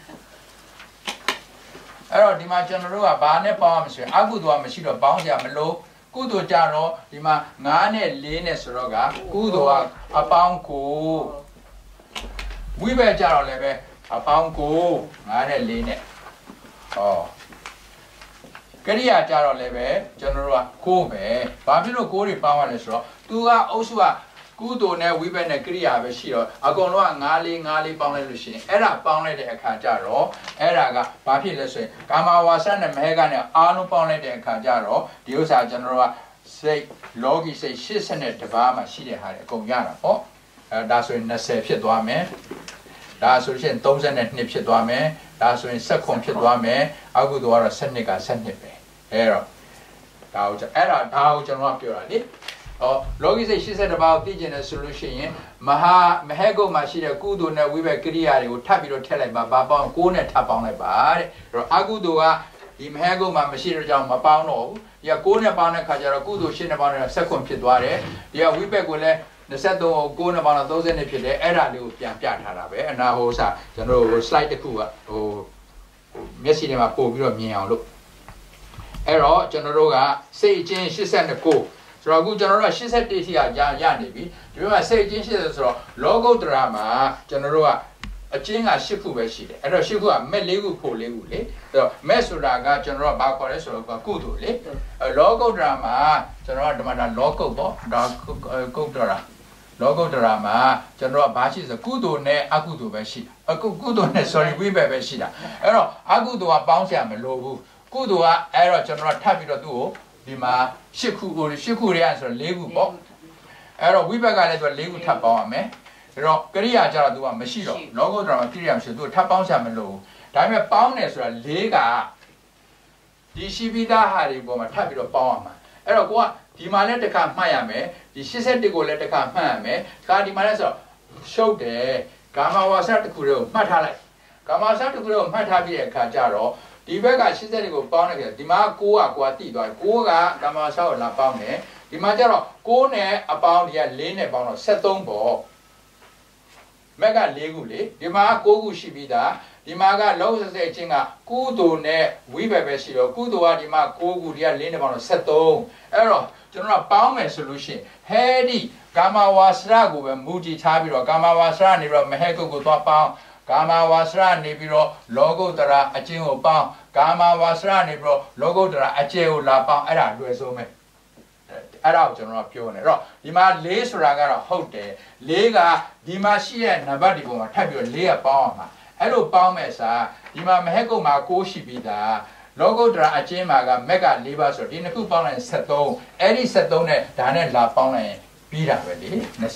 [SPEAKER 1] အဲ့တော့ဒီမှာကျွန်တော်တို့ကဘာနဲ့ပေါင်းရမလဲဆိုရင်အကုသိုလ်ကမရှိတော့ပေါင်းကြမလို့ကုသိုလ်ကြတော့ဒီမှာ9နဲ့4နဲ့ဆိုတော့ကကုသိုလ်ကအပေါင်းကိုဝိဘက်ကြတော့လည်းပဲအပေါင်းကို9နဲ့4နဲ့ဟောကရိယာကြတော့လည်းပဲကျွန်တော်တို့က9ပဲဘာဖြစ်လို့9တွေပေါင်းရလဲဆိုတော့သူကအုပ်စုကကုသိုလ်နဲ့ဝိဘက်နဲ့ကရိယာပဲရှိတော့အကုန်လုံးက9 4 9 4ပေါင်းလိုက်လို့ရှိရင်အဲ့ဒါပေါင်းလိုက်တဲ့အခါကျတော့အဲ့ဒါကဘာဖြစ်လဲဆိုရင်ကာမဝါစနဲ့မဟကနဲ့အားလုံးပေါင်းလိုက်တဲ့အခါကျတော့ဒီဥစ္စာကျွန်တော်တို့ကစိတ်လောကီစိတ်80တပါးမှာရှိတဲ့ဟာတွေအကုန်ရတာပေါ့အဲဒါဆိုရင်20ဖြစ်သွားမယ်ဒါဆိုရင်32ဖြစ်သွားမယ်ဒါဆိုရင်16ဖြစ်သွားမယ်အကုသိုလ်ကတော့7က7ပဲအဲ့တော့ဒါကိုကျွန်တော်ကပြောတာလေလောကီစိတ်80ပါးကိုသိကျင်တဲ့ဆိုလို့ရှိရင်မဟကုတ်မှာရှိတဲ့ကုသိုလ်နဲ့ဝိဘက်ကရိယာတွေကိုထပ်ပြီးတော့ထည့်လိုက်ပါဘာပေါင်း9နဲ့ထပ်ပေါင်းလိုက်ပါတဲ့အဲ့တော့အကုသိုလ်ကဒီမဟကုတ်မှာမရှိတဲ့ကြောင့်မပေါင်းတော့ဘူးဒီက9နဲ့ပေါင်းတဲ့ခါကျတော့ကုသိုလ်8နဲ့ပေါင်းတဲ့16ဖြစ်သွားတယ်ဒီကဝိဘက်ကိုလည်း23ကို9နဲ့ပေါင်းတော့30ဖြစ်တယ်အဲ့ဒါလေးကိုပြန်ပြထားတာပဲအနာဟိုစာကျွန်တော်တို့ slide တစ်ခုကဟိုမျက်စိထဲမှာပို့ပြီးတော့မြင်အောင်လို့အဲ့တော့ကျွန်တော်တို့ကစိတ်ချင်း89ဆိုတော့အခုကျွန်တော်တို့က81ထိကရနေပြီဒီဘက်မှာစိတ်ချင်း80ဆိုတော့လောကုတ္တရာမှာကျွန်တော်တို့ကအချင်းက10ခုပဲရှိတယ်အဲ့တော့10ခုကမဲ့4ခုဖို့4ခုလေအဲ့တော့မဲ့ဆိုတာကကျွန်တော်တို့ကဘာခေါ်လဲဆိုတော့ကုသိုလ်လေလောကုတ္တရာမှာကျွန်တော်ကဒီမှာဒါလောကုတ်ပေါ့ဒါကုတ္တရာလောကုတ္တရာမှာကျွန်တော်ကဘာရှိဆိုကုသိုလ်နဲ့အကုသိုလ်ပဲရှိတာကုသိုလ်နဲ့ sorry ဝိဘက်ပဲရှိတာအဲ့တော့အကုသိုလ်ကပေါင်းစရာမလိုဘူးကုသိုလ်ကအဲ့တော့ကျွန်တော်ကထပ်ပြီးတော့သူ့ကိုဒီမှာ10ခုကို10ခုရဲဆိုတော့4ခုပေါ့အဲ့တော့ဝိဘက်ကလည်းသူက4ခုထပ်ပေါင်းရမယ်အဲ့တော့ကရိယာကျတော့သူကမရှိတော့လောကုတ္တရာမှာကရိယာမရှိသူကထပ်ပေါင်းစရာမလိုဘူးဒါပေမဲ့ပေါင်းတယ်ဆိုတာ4ကဒီရှိပိသားဟာတွေပေါ်မှာထပ်ပြီးတော့ပေါင်းရမှာအဲ့တော့ကိုကဒီမှာလည်းတစ်ခါမှတ်ရမယ်ဒီ81ကိုလည်းတစ်ခါမှတ်ရမယ်ဒါဒီမှာလည်းဆိုတော့ရှုပ်တယ်ဂါမဝါစတစ်ခုတည်းကိုမှတ်ထားလိုက်ဂါမဝါစတစ်ခုတည်းကိုမှတ်ထားပြီးတဲ့အခါကျတော့ဒီဘက်က80ကိုပေါင်းလိုက်ကြဒီမှာ9ကကိုကတိသွားတယ်9ကဂါမဝါစကိုလာပေါင်းတယ်ဒီမှာကျတော့9နဲ့အပေါင်းဒီက4နဲ့ပေါင်းတော့73ပေါ့မက်က4ခုလေဒီမှာ9ခုရှိပြီးသားဒီမှာကလောကစဲချင်းကကုသိုလ်နဲ့ဝိဘက်ပဲရှိတော့ကုသိုလ်ကဒီမှာ9ခုဒီက4နဲ့ပေါင်းတော့73အဲ့တော့ကျွန်တော်ကပေါင်းမယ်ဆိုလို့ရှိရင်ဟဲဒီကာမဝါစရကိုပဲမူတည်ထားပြီးတော့ကာမဝါစရနေပြီးတော့မဟဲကုတ်ကိုသွားပေါင်းကာမဝါစရနေပြီးတော့လောကုတ္တရာအကျဉ်းကိုပေါင်းကာမဝါစရနေပြီးတော့လောကုတ္တရာအကျဉ်းကိုလာပေါင်းအဲ့ဒါလွယ်ဆုံးပဲအဲ့ဒါကိုကျွန်တော်ကပြောနေတော့ဒီမှာ4ဆိုတာကတော့ဟုတ်တယ်4ကဒီမှာရှိတဲ့နံပါတ်ဒီပုံမှာထပ်ပြီးတော့4ကပေါင်းအောင်ပါအဲ့လိုပေါင်းမဲ့စာဒီမှာမဟဲကုတ်မှာ6ရှိပြီးသားလောကုတ္တရာအကျဉ်းမှာကမက်က4ပါဆိုတော့ဒီနှစ်ခုပေါင်းလိုက်ရင်73အဲ့ဒီ73နဲ့ဒါနဲ့လာပေါင်းလိုက်ရင်ပြီးတာပဲလေ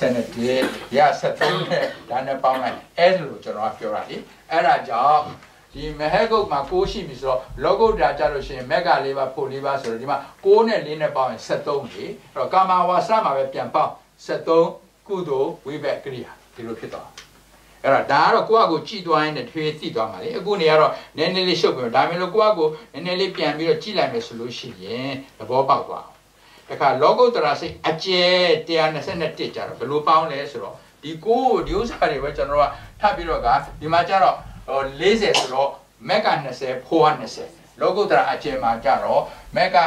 [SPEAKER 1] 21ရ73နဲ့ဒါနဲ့ပေါင်းလိုက်အဲ့လိုကျွန်တော်ကပြောတာလေအဲ့ဒါကြောင့်ဒီမဟဲကုတ်မှာ6ရှိပြီဆိုတော့လောကုတ္တရာကြလို့ရှိရင်မက်က4ပါဖို့4ပါဆိုတော့ဒီမှာ6နဲ့4နဲ့ပေါင်းရင်73လေအဲ့တော့ကာမဝါစမှာပဲပြန်ပေါင်း73ကုသိုလ်ဝိဘက်ကရိယာဒီလိုဖြစ်သွားအဲ့တော့ဒါကတော့ကိုယ့်အကိုကြည်သွားရင်တထွေးသိသွားမှာလေအခုနေကတော့နည်းနည်းလေးရှုပ်ပြီးတော့ဒါမျိုးလို့ကိုယ့်အကိုနည်းနည်းလေးပြန်ပြီးတော့ကြည်လိုက်မယ်ဆိုလို့ရှိရင်သဘောပေါက်သွားအောင်တခါလောကုတ္တရာစိတ်အကျဲ121ကြတော့ဘယ်လိုပေါင်းလဲဆိုတော့ဒီဒီကိုဒီဥစ္စာတွေပဲကျွန်တော်တို့ကထပ်ပြီးတော့ကဒီမှာကျတော့40ဆိုတော့မက်က20ဖိုးက20လောကုတ္တရာအကျယ်မှာကျတော့မက်က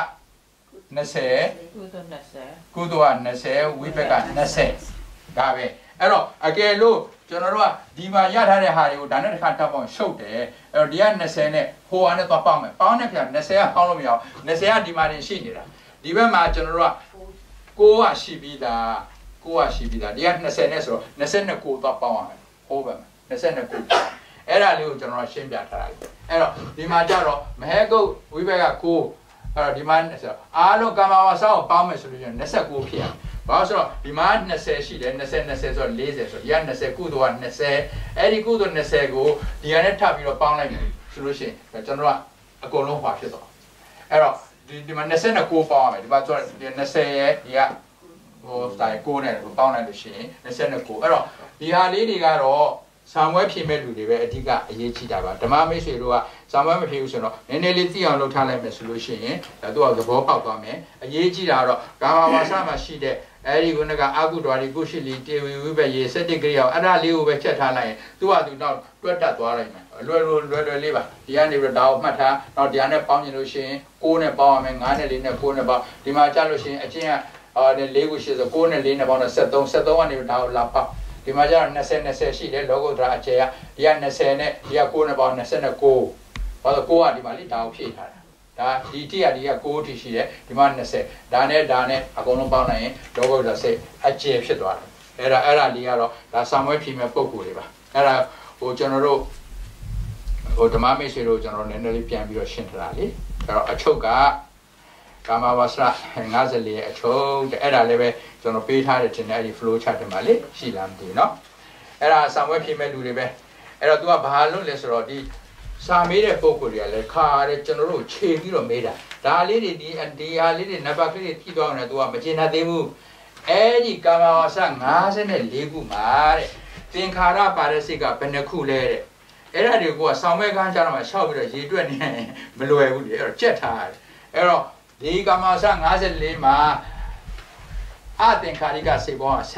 [SPEAKER 1] 20ကုသိုလ်20ဝိဘက်က20ဒါပဲအဲ့တော့အကယ်လို့ကျွန်တော်တို့ကဒီမှာရထားတဲ့ဟာတွေကိုဒါနဲ့တစ်ခါထပ်ပေါင်းရှုပ်တယ်အဲ့တော့ဒီက20နဲ့ဟိုဟာနဲ့သွားပေါင်းမယ်ပေါင်းတဲ့ပြန်20ကပေါင်းလို့မရအောင်20ကဒီမှာနေရှိနေတာဒီဘက်မှာကျွန်တော်တို့က6ကရှိပြီးသားဒီက20နဲ့ဆိုတော့29သွားပေါင်းရမယ်ဟိုဘက်မှာ29အဲ့ဒါလေးကိုကျွန်တော်ရှင်းပြထားတာအဲ့တော့ဒီမှာကျတော့မဟဲကုတ်ဝိဘက်က9အဲ့တော့ဒီမှာဆိုအားလုံးကာမဝါစာကိုပေါင်းမယ်ဆိုလို့ရှိရင်29ဖြစ်ရဘာလို့ဆိုတော့ဒီမှာ20ရှိတယ်20ဆိုတော့40ဆိုရ20ကုသိုလ်က20အဲ့ဒီကုသိုလ်20ကိုဒီကနေ့ထပ်ပြီးတော့ပေါင်းလိုက်မယ်ဆိုလို့ရှိရင်ကျွန်တော်ကအကုန်လုံးဟွာဖြစ်သွားအဲ့တော့ဒီမှာ29ပေါင်းရမယ်ဒီမှာဆိုတော့20ရဲ့ဒီကဟိုတိုင်း9နဲ့ပေါင်းလိုက်လို့ရှိရင်29အဲ့တော့ဒီဟာလေးတွေကတော့စာမွဲဖြေမဲ့လူတွေပဲအဓိကအရေးကြီးတာပါဓမ္မမိတ်ဆွေတို့ကစာမွဲမဖြေဘူးဆိုတော့နည်းနည်းလေးသိအောင်လုပ်ထားလိုက်မယ်ဆိုလို့ရှိရင်ဒါတော့သဘောပေါက်သွားမယ်အရေးကြီးတာကတော့ကာမဝါစာမှာရှိတဲ့အဲဒီကုဏကအကုတော်ဒီကုရှိလီတေဝီဝိဘယေစတိကရိယာအဲ့ဒါလေးကိုပဲချက်ထားလိုက်ရင်သူကသူတော့တွက်တက်သွားလိုက်မယ်လွယ်လေးပါဒီကနေပြီးတော့ဒါကိုမှတ်ထားတော့ဒီကနေပေါင်းရင်လို့ရှိရင်6နဲ့ပေါင်းရမယ်9နဲ့4နဲ့9နဲ့ပေါင်းဒီမှာကြာလို့ရှိရင်အချင်းက4ခုရှိဆို9နဲ့4နဲ့ပေါင်းတော့73ကနေဒါကိုလာပေါက်ဒီမှာကျတော့20ရှိတယ်လောကုတ္တရာအကျယ်ကဒီက20နဲ့ဒီက9နဲ့ပေါင်း29ဘာလို့9ကဒီမှာလေဒါကိုဖြည့်ထားတာဒါဒီတိကဒီက9ထိရှိတယ်ဒီမှာ20ဒါနဲ့အကုန်လုံးပေါင်းလိုက်ရင်လောကုတ္တရာစိတ်အကျယ်ဖြစ်သွားတယ်အဲ့ဒါလေးကတော့ဒါစာမွဲဖြည့်မဲ့ပုံကိုယ်တွေပါအဲ့ဒါဟိုကျွန်တော်တို့ဟိုဓမ္မမိတ်ဆွေတို့ကျွန်တော်နည်းနည်းလေးပြန်ပြီးတော့ရှင်းထားတာလေအဲ့တော့အချုပ်ကကာမဝါစာ54ရဲ့အချုပ်တဲ့အဲ့ဒါလည်းပဲကျွန်တော်ပေးထားတဲ့တင်တဲ့အဲ့ဒီ flow chart တွေမှာလေရှိလားမသိဘူးเนาะအဲ့ဒါစာမွဲဖြည့်မဲ့လူတွေပဲအဲ့တော့ तू ကဘာလုပ်လဲဆိုတော့ဒီစာမေးတဲ့ပုံကိုယ်တွေကလည်းခါရဲကျွန်တော်တို့ခြေပြီးတော့မေးတာဒါလေးတွေဒီဟာလေးတွေနံပါတ်ကလေးတွေကြည့်တော့နေ तू ကမကျင်တတ်သေးဘူးအဲ့ဒီကာမဝါစာ54ခုမှာတဲ့သင်္ခါရပါရစိတ်ကဘယ်နှခုလဲတဲ့အဲ့ဒါတွေကိုကဆောင်းမဲကန်းကြတော့မှရှောက်ပြီးတော့ရေတွက်နေရင်မလွယ်ဘူးလေအဲ့တော့ကြက်ထားတယ်အဲ့တော့ဒီကာမဝါစာ54မှာအသင်္ခါရိကစိတ်ပေါင်းက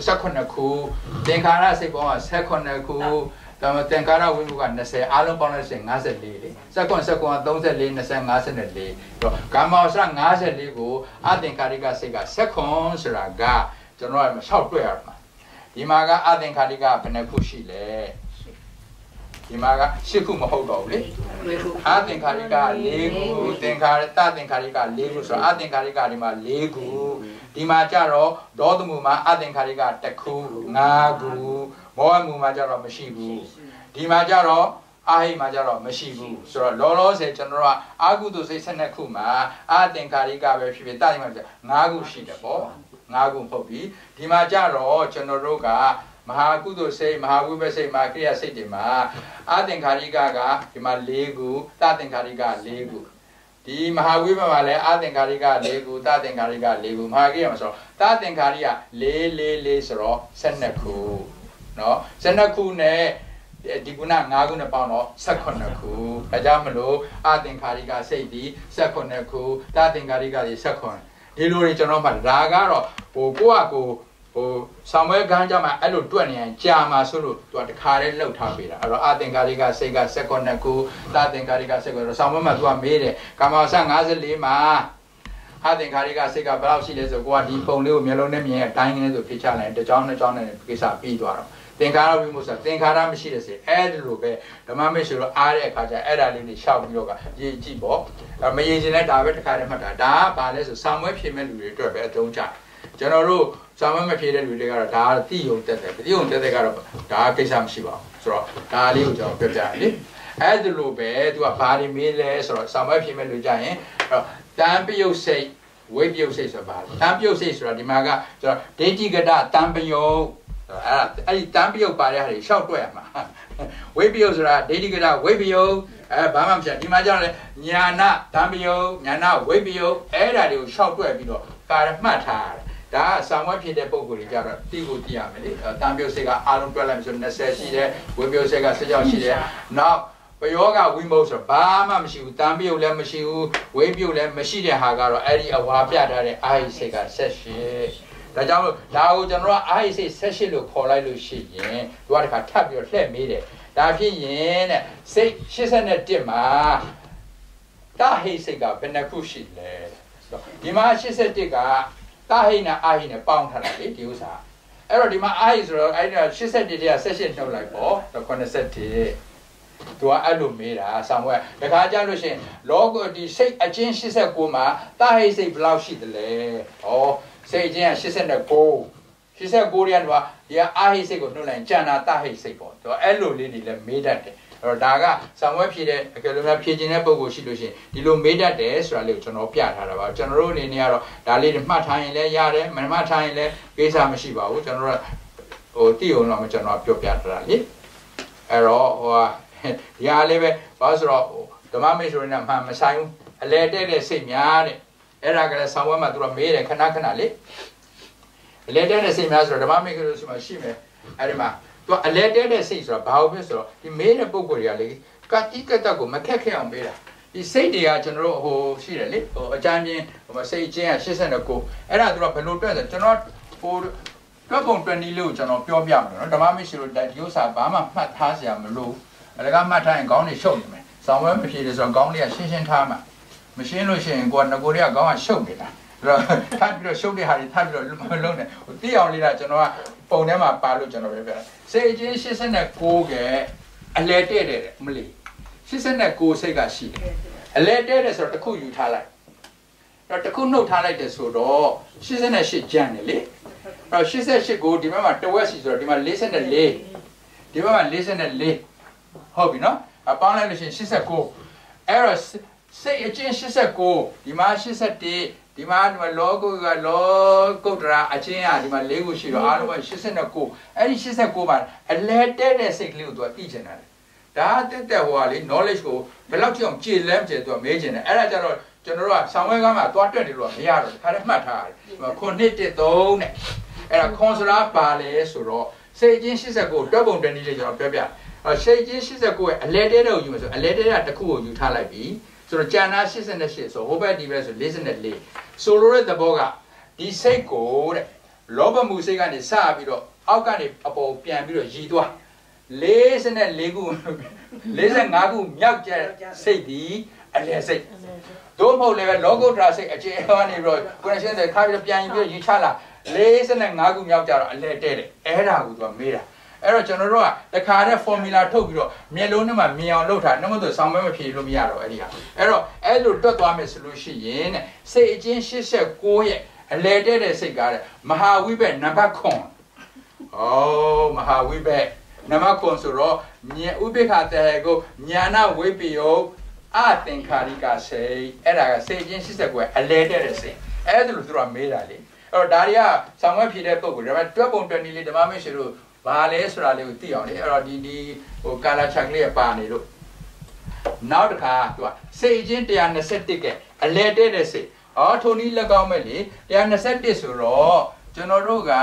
[SPEAKER 1] 18ခုသင်္ခါရစိတ်ပေါင်းက18ခုဒါမှသင်္ခါရဝိမုက20အားလုံးပေါင်းလိုက်ရင်54လေ19က34 25 54တော့ကာမဝါစာ54ကိုအသင်္ခါရိကစိတ်က16ဆိုတာကကျွန်တော်ကရှောက်တွေ့ရမှာဒီမှာကအသင်္ခါရိကဘယ်နှခုရှိလဲဒီမှာက10ခုမဟုတ်တော့ဘူးလေအသင်္ခါရိက4ခုသင်္ခါရတသင်္ခါရိက4ခုဆိုတော့အသင်္ခါရိကဒီမှာ4ခုဒီမှာကြတော့ဒေါသမူမှာအသင်္ခါရိက1ခု5ခုမောဟမူမှာကြတော့မရှိဘူးဒီမှာကြတော့အာဟိမှာကြတော့မရှိဘူးဆိုတော့လောလောဆယ်ကျွန်တော်တို့ကအာကုသိုလ်စိတ်12ခုမှာအသင်္ခါရိကပဲဖြစ်ဖြစ်တသင်္ခါရိက5ခုရှိတယ်ပေါ့5ခုဟုတ်ပြီဒီမှာကြတော့ကျွန်တော်တို့ကမဟာကုသိုလ်စိတ်မဟာဝိပဿစိတ်မှာကိရိယာစိတ်တွေမှာအသင်္ခါရိကဒီမှာ4ခုတသင်္ခါရိက4ခုဒီမဟာဝိပဿမှာလည်းအသင်္ခါရိက4ခုတသင်္ခါရိက4ခုမဟာကိရိယာမှာဆိုတော့တသင်္ခါရိက4ဆိုတော့12ခုเนาะ12ခုနဲ့ဒီကုဏ5ခုနဲ့ပေါင်းတော့18ခုဒါကြောင့်မလို့အသင်္ခါရိကစိတ်ဒီ18ခုတသင်္ခါရိကဒီ18ဒီလိုတွေကျွန်တော်မှဒါကတော့ဟိုကိုယ့်အကိုဟိုဆောင်းဝဲခန်းကြမှာအဲ့လိုတွက်နေရင်ကြာမှာဆိုလို့သူကတခါတည်းလှုပ်ထားပေးတာအဲ့တော့အသင်္ကာရိကစိတ်က18ခုတသင်္ကာရိကစိတ်ကတော့ဆောင်းဝဲမှာသူကမေးတယ်ကာမဝါစာ54မှာအသင်္ကာရိကစိတ်ကဘယ်လောက်ရှိလဲဆိုကိုကဒီပုံလေးကိုမျက်လုံးနဲ့မြင်အတိုင်းလေးဆိုဖြေချလိုက်တစ်ကြောင်းနဲ့ကိစ္စပြီးသွားတော့သင်္ခါရဝိမုစ္စသင်္ခါရမရှိတဲ့စေအဲ့ဒီလိုပဲဓမ္မမိတ်ဆွေတို့အားတဲ့အခါကျအဲ့ဒါလေးတွေရှောက်ပြီးတော့ကရေးကြည့်ပေါ့မရေးခြင်းနဲ့ဒါပဲတခါတည်းမှတ်တာဒါကဘာလဲဆိုဆောင်းဝဲဖြေမဲ့လူတွေအတွက်ပဲအသုံးချကျွန်တော်တို့စာမမဖြေတဲ့လူတွေကတော့ဒါတိယုံတက်တယ်တိယုံတက်တဲ့ကတော့ဒါကိစ္စမရှိပါဘူးဆိုတော့ဒါလေးကိုကျွန်တော်ပြောပြရလေအဲ့ဒီလိုပဲသူကဘာတွေမေးလဲဆိုတော့စာမဖြေမဲ့လူကြရင်တန်ပယုတ်စိတ်ဝိပယုတ်စိတ်ဆိုတာဘာလဲတန်ပယုတ်စိတ်ဆိုတာဒီမှာကကျွန်တော်ဒိဋ္ဌိကတတန်ပယုတ်အဲ့ဒီတန်ပယုတ်ပါတဲ့ဟာတွေရှောက်တွက်ရမှာဝိပယုတ်ဆိုတာဒိဋ္ဌိကတဝိပယုတ်ဘာမှမဖြစ်ဒီမှာကျတော့လေညာနာတန်ပယုတ်ညာနာဝိပယုတ်အဲ့ဒါတွေကိုရှောက်တွက်ပြီးတော့ကာရမှတ်ထားတယ်ဒါကစာမွဲဖြစ်တဲ့ပုံကိုယ်တွေကြတော့တိကိုသိရမယ်လေတန်ပြုတ်စိတ်ကအားလုံးတွက်လိုက်ဆို20ရှိတယ်ဝိပြုတ်စိတ်က16ရှိတယ်နောက်ပယောဂဝိမုတ်ဆိုဘာမှမရှိဘူးတန်ပြုတ်လည်းမရှိဘူးဝိပြုတ်လည်းမရှိတဲ့ဟာကတော့အဲ့ဒီအဝါပြထားတဲ့အာဟိစိတ်က18 ဒါကြောင့်ဒါကိုကျွန်တော်ကအားစိတ်ဆက်ရှိလို့ခေါ်လိုက်လို့ရှိရင်သူကတခါထပ်ပြီးတော့လှည့်မေးတယ်ဒါဖြစ်ရင်တဲ့စိတ်81မှာတဟိစိတ်ကဘယ်နှခုရှိလဲဆိုတော့ဒီမှာ81ကတဟိနဲ့အာဟိနဲ့ပေါင်းထားတာလေဒီဥစ္စာအဲ့တော့ဒီမှာအာဟိဆိုတော့အဲ့ဒါ81တည်းက78နှုတ်လိုက်ပေါ့81သူကအဲ့လိုမေးတာဆောင်းဝဲတခါကြလို့ရှိရင်လောကဒီစိတ်အချင်း89မှာတဟိစိတ်ဘယ်လောက်ရှိသလဲဩစိတ်အချင်းက89ရန်တော့ဒီအာဟိစိတ်ကိုနှုတ်လိုက်ကျန်တာတဟိစိတ်ပေါ့သူအဲ့လိုလေးတွေလည်းမေးတတ်တယ်အဲ့တော့ဒါကဆောင်းဝဲဖြေတဲ့အကယ်လို့များဖြေခြင်းတဲ့ပုံကိုရှိလို့ရှိရင်ဒီလိုမေးတတ်တယ်ဆိုတာလေးကိုကျွန်တော်ပြထားတာပါကျွန်တော်တို့အနေနဲ့ကတော့ဒါလေးတွေမှတ်ထားရင်လည်းရတယ်မမှတ်ထားရင်လည်းကိစ္စမရှိပါဘူးကျွန်တော်တို့ဟိုတိအောင်တော့ကျွန်တော်ပြောပြထားတာလေအဲ့တော့ဟိုဒီအားလေးပဲဘာလို့ဆိုတော့ဓမ္မမိတ်ဆွေနဲ့မှမဆိုင်ဘူးအလဲတဲ့စိတ်များတဲ့အဲ့ဒါကလည်းဆောင်းဝဲမှာသူကမေးတယ်ခဏလေအလဲတဲ့စိတ်များဆိုတော့ဓမ္မမိတ်ဆွေဆိုမှရှိမယ်အဲ့ဒီမှာသူကအလဲတဲ့စိတ်ဆိုတာဘာလို့ဖြစ်ဆိုတော့ဒီမေးတဲ့ပုံကိုယ်တွေကလေကတိကတကိုမခက်ခဲအောင်မေးတာဒီစိတ်တွေကကျွန်တော်တို့ဟိုရှိတယ်လေဟိုအကြမ်းပြင်းဟိုစိတ်ချင်းက89အဲ့ဒါသူကဘယ်လိုတွက်ဆိုကျွန်တော်ဟိုတွက်ပုံတွက်နည်းလို့ကျွန်တော်ပြောပြမယ်နော်ဓမ္မမိတ်ဆွေတို့ဒီဥစ္စာဘာမှမှတ်ထားစရာမလိုအလကမှတ်ထားရင်ခေါင်းတွေရှုပ်နေမယ်ဆောင်းဝဲမဖြေတယ်ဆိုတော့ခေါင်းလေးကရှင်းထားမှာမရှင်းလို့ရှိရင်ကိုကငကိုတွေကခေါင်းကရှုပ်နေတာအဲ့တော့ထပ်ပြီးတော့ရှုပ်တဲ့ဟာတွေထပ်ပြီးတော့လုံးနေဟိုတိအောင်လေးကကျွန်တော်ကပုံထဲမှာပါလို့ကျွန်တော်ပဲပြတာစိတ်ချင်း89ကအလဲတဲ့တယ်မလီ89စိတ်ကရှိတယ်အလဲတဲ့တယ်ဆိုတော့တစ်ခုယူထားလိုက်တော့တစ်ခုနှုတ်ထားလိုက်တယ်ဆိုတော့88ကျန်တယ်လေအဲ့တော့88ကိုဒီဘက်မှာတဝက်စီဆိုတော့ဒီမှာ44ဒီဘက်မှာ44ဟုတ်ပြီနော်အပေါင်းလိုက်လို့ရှိရင်89အဲ့တော့စိတ်အချင်း89ဒီမှာ81ဒီမှာလောကုကလောကုတ္တရာအချင်းကဒီမှာ၄ခုရှိတော့အားလုံးက89အဲ့ဒီ89မှာအလဲတဲ့စိတ်ကလေးကိုသူကသိချင်တာဒါတက်ဟိုကလေ knowledge ကိုဘယ်လောက်ထိအောင်ကြည်လမ်းကြည်သူကမေးချင်တယ်အဲ့ဒါကြတော့ကျွန်တော်တို့ကဆောင်းဝဲကားမှာသွားတွက်တယ်လို့မရတော့ခါနဲ့မှတ်ထားတယ်ခုနှစ်1 3နဲ့အဲ့ဒါခွန်စရာပါလေဆိုတော့စိတ်ချင်း89တွက်ပုံတနည်းလေးကျွန်တော်ပြောပြစိတ်ချင်း89ရဲ့အလဲတဲ့ကိုယူမယ်ဆိုအလဲတဲ့ကတစ်ခုကိုယူထားလိုက်ပြီဆိုတော့ကျန်တာ88ဆိုဟိုဘက်ဒီဘက်ဆို44ဆိုလိုတဲ့သဘောကဒီစိတ်ကိုတဲ့လောဘမှုစိတ်ကနေစပြီးတော့အောက်ကနေအပေါ်ပြန်ပြီးတော့ရည်သွား44ခု45ခုမြောက်ကျစိတ်ဒီအလဲစိတ်တို့မဟုတ်လည်းပဲလောကုတ္တရာစိတ်အခြေအနေပြီးတော့ connection တွေခါပြီးတော့ပြန်ပြီးတော့ရည်ချလာ45ခုမြောက်ကြတော့အလဲတဲ့တယ်အဲ့ဒါကိုသူကမေးတာအဲ့တော့ကျွန်တော်တို့ကတခါတည်း formula ထုတ်ပြီးတော့မျက်လုံးထဲမှာမြင်အောင်လုပ်ထားနှမတို့ဆောင်းမဲမဖြေလို့မရတော့အဲ့ဒီဟာအဲ့တော့အဲ့လိုတွက်သွားမယ်ဆိုလို့ရှိရင်တဲ့စိတ်အချင်း89ရဲ့အလဲတဲ့စိတ်ကားတဲ့မဟာဝိဘက်နံပါတ်9မဟာဝိဘက်နံပါတ်9ဆိုတော့ဉာဏ်ဥပိ္ပခတေကိုညာနာဝိပယောအသင်္ခါရိကစိတ်အဲ့ဒါကစိတ်ချင်း89ရဲ့အလဲတဲ့စိတ်အဲ့ဒါလို့သူကမေးတာလေအဲ့တော့ဒါတွေကဆောင်းမဲဖြေတဲ့ပုံကိုဒါပေမဲ့တွက်ပုံတွက်နည်းလေးဓမ္မမိတ်ဆွေတို့ဘာလဲဆိုတာလေးကိုသိအောင်လေအဲ့တော့ဒီဟိုကာလာချက်ကလေးပါနေလို့နောက်တစ်ခါသူကစိတ်ချင်း121ကအလဲတဲ့စိတ်ထိုနည်း၎င်းမဲ့လေ121ဆိုတော့ကျွန်တော်တို့က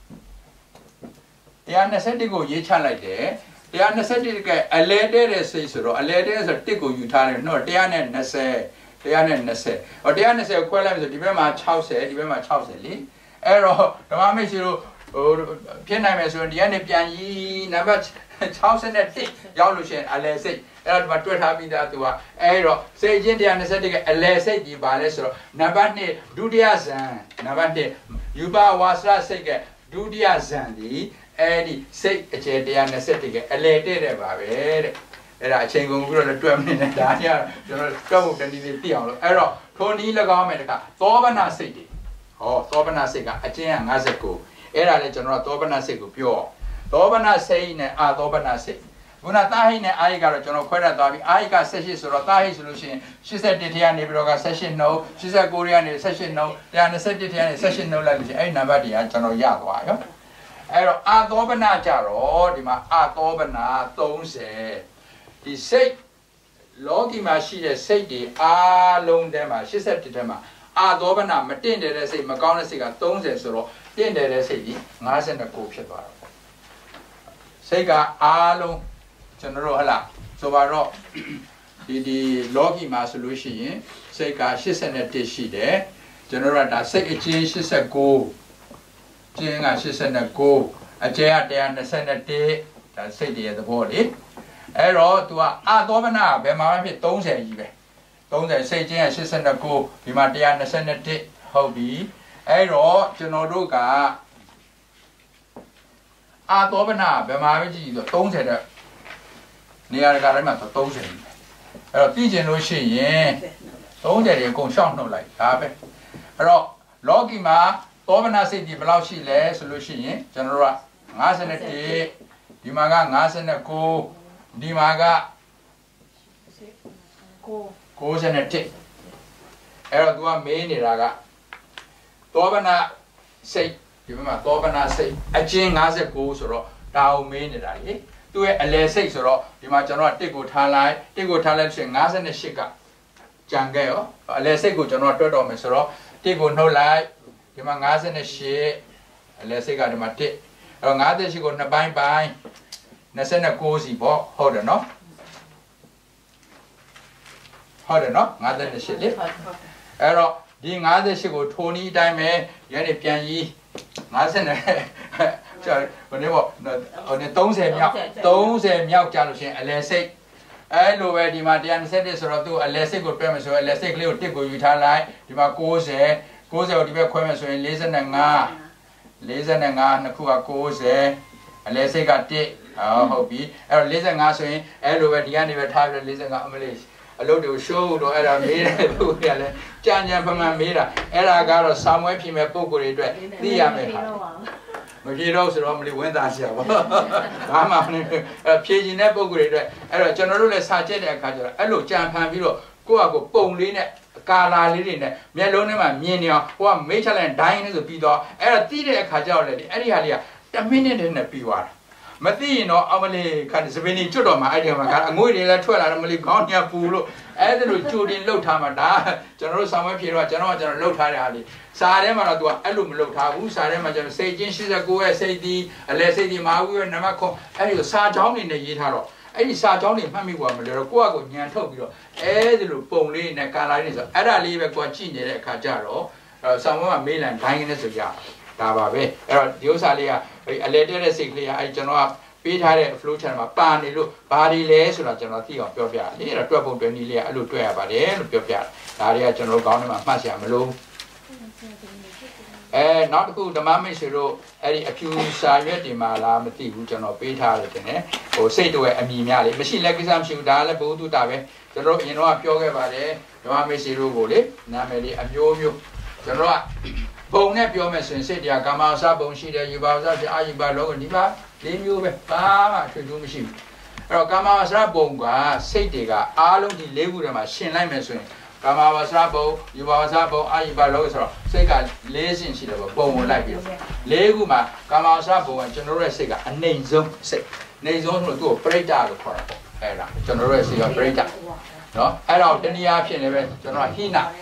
[SPEAKER 1] 121ကိုရေးချလိုက်တယ်121ကအလဲတဲ့စိတ်ဆိုတော့အလဲတဲ့ဆို1ကိုယူထားတယ်နော်120ကိုခွဲလိုက်ဆိုဒီဘက်မှာ60ဒီဘက်မှာ60လေအဲ့တော့ဓမ္မမိတ်ဆွေတို့ဟိုဖြစ်နိုင်မယ်ဆိုရင်ဒီကနေပြန်ရေးနံပါတ်61ရောက်လို့ရှိရင်အလဲစိတ်အဲ့တော့ဒီမှာတွက်ထားပြီးသားသူကအဲ့တော့စိတ်ချင်း121ကအလဲစိတ်ကြီးပါလဲဆိုတော့နံပါတ်2ဒုတိယဇန်နံပါတ်1ယူပဝါစရစိတ်ကဒုတိယဇန်ဒီအဲ့ဒီစိတ်အခြေ121ကအလဲတဲ့ပါပဲတဲ့အဲ့ဒါအချိန်ကုန်ပြီးတော့တွက်မနေနဲ့ဒါကကျွန်တော်တွက်ဖို့တနည်းလေးသိအောင်လို့အဲ့တော့ထိုနည်း၎င်းမယ်တခါသောဗနာစိတ်တွေသောဗနာစိတ်ကအကျဉ်းက59အဲ့ဒါလည်းကျွန်တော်သောဗနာစိတ်ကိုပြောသောဗနာစိတ်နဲ့အာသောဗနာစိတ်ခုနတာဟိနဲ့အာဟိကတော့ကျွန်တော်ခွဲရသွားပြီအာဟိက78ဆိုတော့တာဟိဆိုလို့ရှိရင်81ထဲကနေပြီးတော့က78နှုတ်89ထဲကနေ78နှုတ်121ထဲကနေ78နှုတ်လိုက်လို့ရှိရင်အဲ့ဒီနံပါတ်တွေကကျွန်တော်ရသွားရောအဲ့တော့အာသောဗနာကြတော့ဒီမှာအာသောဗနာ30ဒီစိတ်လောကီမှာရှိတဲ့စိတ်တွေအားလုံးထဲမှာ81ထဲမှာအာသောဗနာမတင့်တယ်တဲ့စိတ်မကောင်းတဲ့စိတ်က30ဆိုတော့တင့်တယ်တဲ့စိတ်ကြီး59ဖြစ်သွားတော့စိတ်ကအားလုံးကျွန်တော်တို့ဟလာဆိုပါတော့ဒီလောကီမှာဆိုလို့ရှိရင်စိတ်က81ရှိတယ်ကျွန်တော်တို့ကဒါစိတ်အချင်း89 ကျင်းက89အကျဲက121ဒါစိတ်တည်းရဲ့သဘောလေအဲ့တော့ तू အာသောပနာဘယ်မှာဖြစ်30ကြီးပဲ30စိတ်ကျင်းက89ဒီမှာ121ဟုတ်ပြီအဲ့တော့ကျွန်တော်တို့ကအာသောပနာဘယ်မှာပဲကြည့်ဆို30တဲ့နေရာတိုင်းမှာ30ကြီးပဲအဲ့တော့သိကျင်လို့ရှိရင်30တွေအကုန်ရှောက်နှုတ်လိုက်ဒါပဲအဲ့တော့လောကီမှာသောပနာစိတ်ကြီးဘယ်လောက်ရှိလဲဆိုလို့ရှိရင်ကျွန်တော်တို့က51ဒီမှာက59ဒီမှာက91အဲ့တော့ तू ကမေးနေတာကသောပနာစိတ်ဒီမှာသောပနာစိတ်အကျဉ်59ဆိုတော့ဒါကိုမေးနေတာလေသူ့ရဲ့အလယ်စိတ်ဆိုတော့ဒီမှာကျွန်တော်က1ကိုထားလိုက်ဆိုရင်58ကကြံခဲ့ရောအလယ်စိတ်ကိုကျွန်တော်တွက်တော့မယ်ဆိုတော့1ကိုနှုတ်လိုက်ဒီမှာ58အလယ်စိတ်ကဒီမှာ1အဲ့တော့58ကို2ပိုင်းပိုင်း29စီပေါ့ဟုတ်တယ်နော်ဟုတ်တယ်နော်58လေအဲ့တော့ဒီ58ကိုထိုးနီးအတိုင်းပဲရနေပြန်ကြီး50နဲ့ဟိုနေပေါ့ဟိုနေ30မြောက်ကြာလို့ရှိရင်အလယ်စိတ်အဲ့လိုပဲဒီမှာ121ဆိုတော့သူအလယ်စိတ်ကိုတွဲမယ်ဆိုရင်အလယ်စိတ်ကလေးကို1ကိုယူထားလိုက်ဒီမှာ90ကိုဒီဘက်ခွဲမယ်ဆိုရင်45နှစ်ခုက90အလယ်စိတ်က1ဟုတ်ပြီအဲ့တော့45ဆိုရင်အဲ့လိုပဲဒီကနေပဲထားပြီး45အမလေးအလုပ်တွေကိုရှိုးတော့အဲ့ဒါမေးတယ်ပုဂ္ဂိုလ်ကလည်းကြံကြံပမှန်မေးတာအဲ့ဒါကတော့စာမွဲဖြေမဲ့ပုဂ္ဂိုလ်တွေအတွက်သိရမယ်ဟာမဖြေတော့ဆိုတော့မလေးဝင်းသားရှာပါဘာမှမနေဖြေချင်တဲ့ပုဂ္ဂိုလ်တွေအတွက်အဲ့တော့ကျွန်တော်တို့လည်းစာချက်တဲ့အခါကျတော့အဲ့လိုကြံဖန်ပြီးတော့ကိုယ့်အကိုပုံလေးနဲ့ကာလာလေးတွေနဲ့မျက်လုံးထဲမှာမြင်နေအောင်ဟိုကမေးချလိုက်ဒိုင်းနဲ့ဆိုပြီးတော့အဲ့တော့တီးတဲ့အခါကျတော့လေအဲ့ဒီဟာလေးက1မိနစ်တည်းနဲ့ပြီးသွားတာမသိရင်တော့အမလေးခါစပင်းကြီးကျွတ်တော့မှအဲ့ဒီမှာကအငွေတွေလည်းထွက်လာတယ်မလေးခေါင်းညပူလို့အဲ့ဒါလိုကြိုတင်လှုပ်ထားမှဒါကျွန်တော်တို့ဆောင်မဖြေတော့ကျွန်တော်လှုပ်ထားတဲ့ဟာလေးစာထဲမှာတော့ तू အဲ့လိုမလှုပ်ထားဘူးစာထဲမှာကျွန်တော်စိတ်ချင်း89ရဲ့စိတ်ဒီအလဲစိတ်ဒီမာဘူးရဲ့နမခွန်အဲ့ဒီစာချောင်းနေနဲ့ရေးထားတော့အဲ့ဒီစာချောင်းတွေမှတ်မိกว่าမလဲတော့ကိုယ့်အကိုညံထုတ်ပြီးတော့အဲ့ဒီလိုပုံလေးနဲ့ကာလာလေးဆိုအဲ့ဒါလေးပဲကိုယ်ကြည့်နေတဲ့အခါကျတော့ဆောင်မမေးလန်ဒိုင်းနေဆိုကြဒါပါပဲအဲ့တော့ဒီဥစ္စာလေးကအလဲတဲ့စိတ်ကလေးကအဲ့ကျွန်တော်ကပေးထားတဲ့ flow chart မှာပါနေလို့ဘာတွေလဲဆိုတာကျွန်တော်သိအောင်ပြောပြတယ်လေအဲ့တော့တွက်ပုံတွက်နည်းလေးကအဲ့လိုတွက်ရပါတယ်လို့ပြောပြတယ်ဒါတွေကကျွန်တော်ကောင်းထဲမှာမှတ်ရမလို့နောက်တစ်ခုဓမ္မမိတ်ဆွေတို့အဲ့ဒီအဖြူစာရွက်တွေမှာလားမသိဘူးကျွန်တော်ပေးထားတယ်တင်တယ်ဟိုစိတ်တွေအမြင်များလေမရှိလက်ကိစ္စမရှိဘူးဒါလည်းဘုသူတာပဲကျွန်တော်အရင်တော့ပြောခဲ့ပါတယ်ဓမ္မမိတ်ဆွေတို့ကိုလေနာမည်လေးအမျိုးမျိုးကျွန်တော်ကဘုံနဲ့ပြောမယ်ဆိုရင်စိတ်တရားကာမဝဆဘုံရှိတယ်ယူပါဝဆဖြစ်အာယူပါလောကဒီပါ၄မျိုးပဲဘာမှထွေထူးမရှိဘူးအဲ့တော့ကာမဝဆဘုံကစိတ်တွေကအားလုံးဒီ၄ခုထဲမှာရှင်လိုက်မယ်ဆိုရင်ကာမဝဆဘုံယူပါဝဆဘုံအာယူပါလောကဆိုတော့စိတ်က၄ဆင့်ရှိတယ်ပေါ့ပုံဝင်လိုက်ပြီးတော့၄ခုမှာကာမဝဆဘုံကကျွန်တော်တို့ရဲ့စိတ်ကအနှိမ်ဆုံးစိတ်နှိမ်ဆုံးဆိုတော့သူ့ကိုပရိတ္တလို့ခေါ်တာပေါ့အဲ့ဒါကျွန်တော်တို့ရဲ့စိတ်ကပရိတ္တနော်အဲ့တော့တနည်းအားဖြင့်လည်းပဲကျွန်တော်ဟိနာ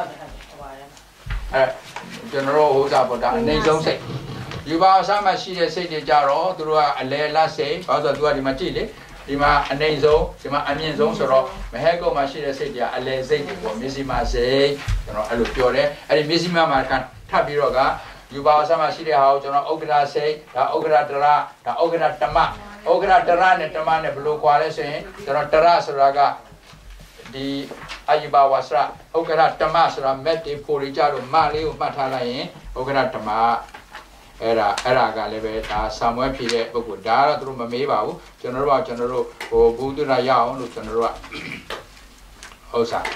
[SPEAKER 1] အဲ့ကျွန်တော်တို့ဟိုစားပေါ်တာအနေဆုံးစိတ်ယူပါအစမှရှိတဲ့စိတ်တွေကြတော့သူတို့ကအလဲလက်စိတ်ဘာလို့ဆိုတော့သူကဒီမှာကြည့်လေဒီမှာအနေဆုံးဒီမှာအမြင့်ဆုံးဆိုတော့မဟဲကုတ်မှာရှိတဲ့စိတ်တွေကအလဲစိတ်တွေပေါ့မျက်စိမှာစိတ်ကျွန်တော်အဲ့လိုပြောတယ်အဲ့ဒီမျက်စိမှာထပ်ပြီးတော့ကယူပါအစမှရှိတဲ့ဟာကိုကျွန်တော်ဥက္ကဋ္ဌစိတ်ဒါဥက္ကဋ္ဌတရဒါဥက္ကဋ္ဌတမဥက္ကဋ္ဌတရနဲ့တမနဲ့ဘယ်လိုကွာလဲဆိုရင်ကျွန်တော်တရဆိုတာကဒီအာယဘဝဆရာဥက္ကဋ္ဌဓမ္မဆိုတာမက်တေဖိုရီကြတော့မလေးကိုမှတ်ထားလိုက်ရင်ဥက္ကဋ္ဌဓမ္မအဲ့ဒါကလည်းပဲဒါဆာမွဲဖြေတဲ့ပုဂ္ဂိုလ်ဒါတော့သူတို့မမေးပါဘူးကျွန်တော်တို့ဟိုဘုဒ္ဓရာရအောင်လို့ကျွန်တော်တို့ကဟုတ်စား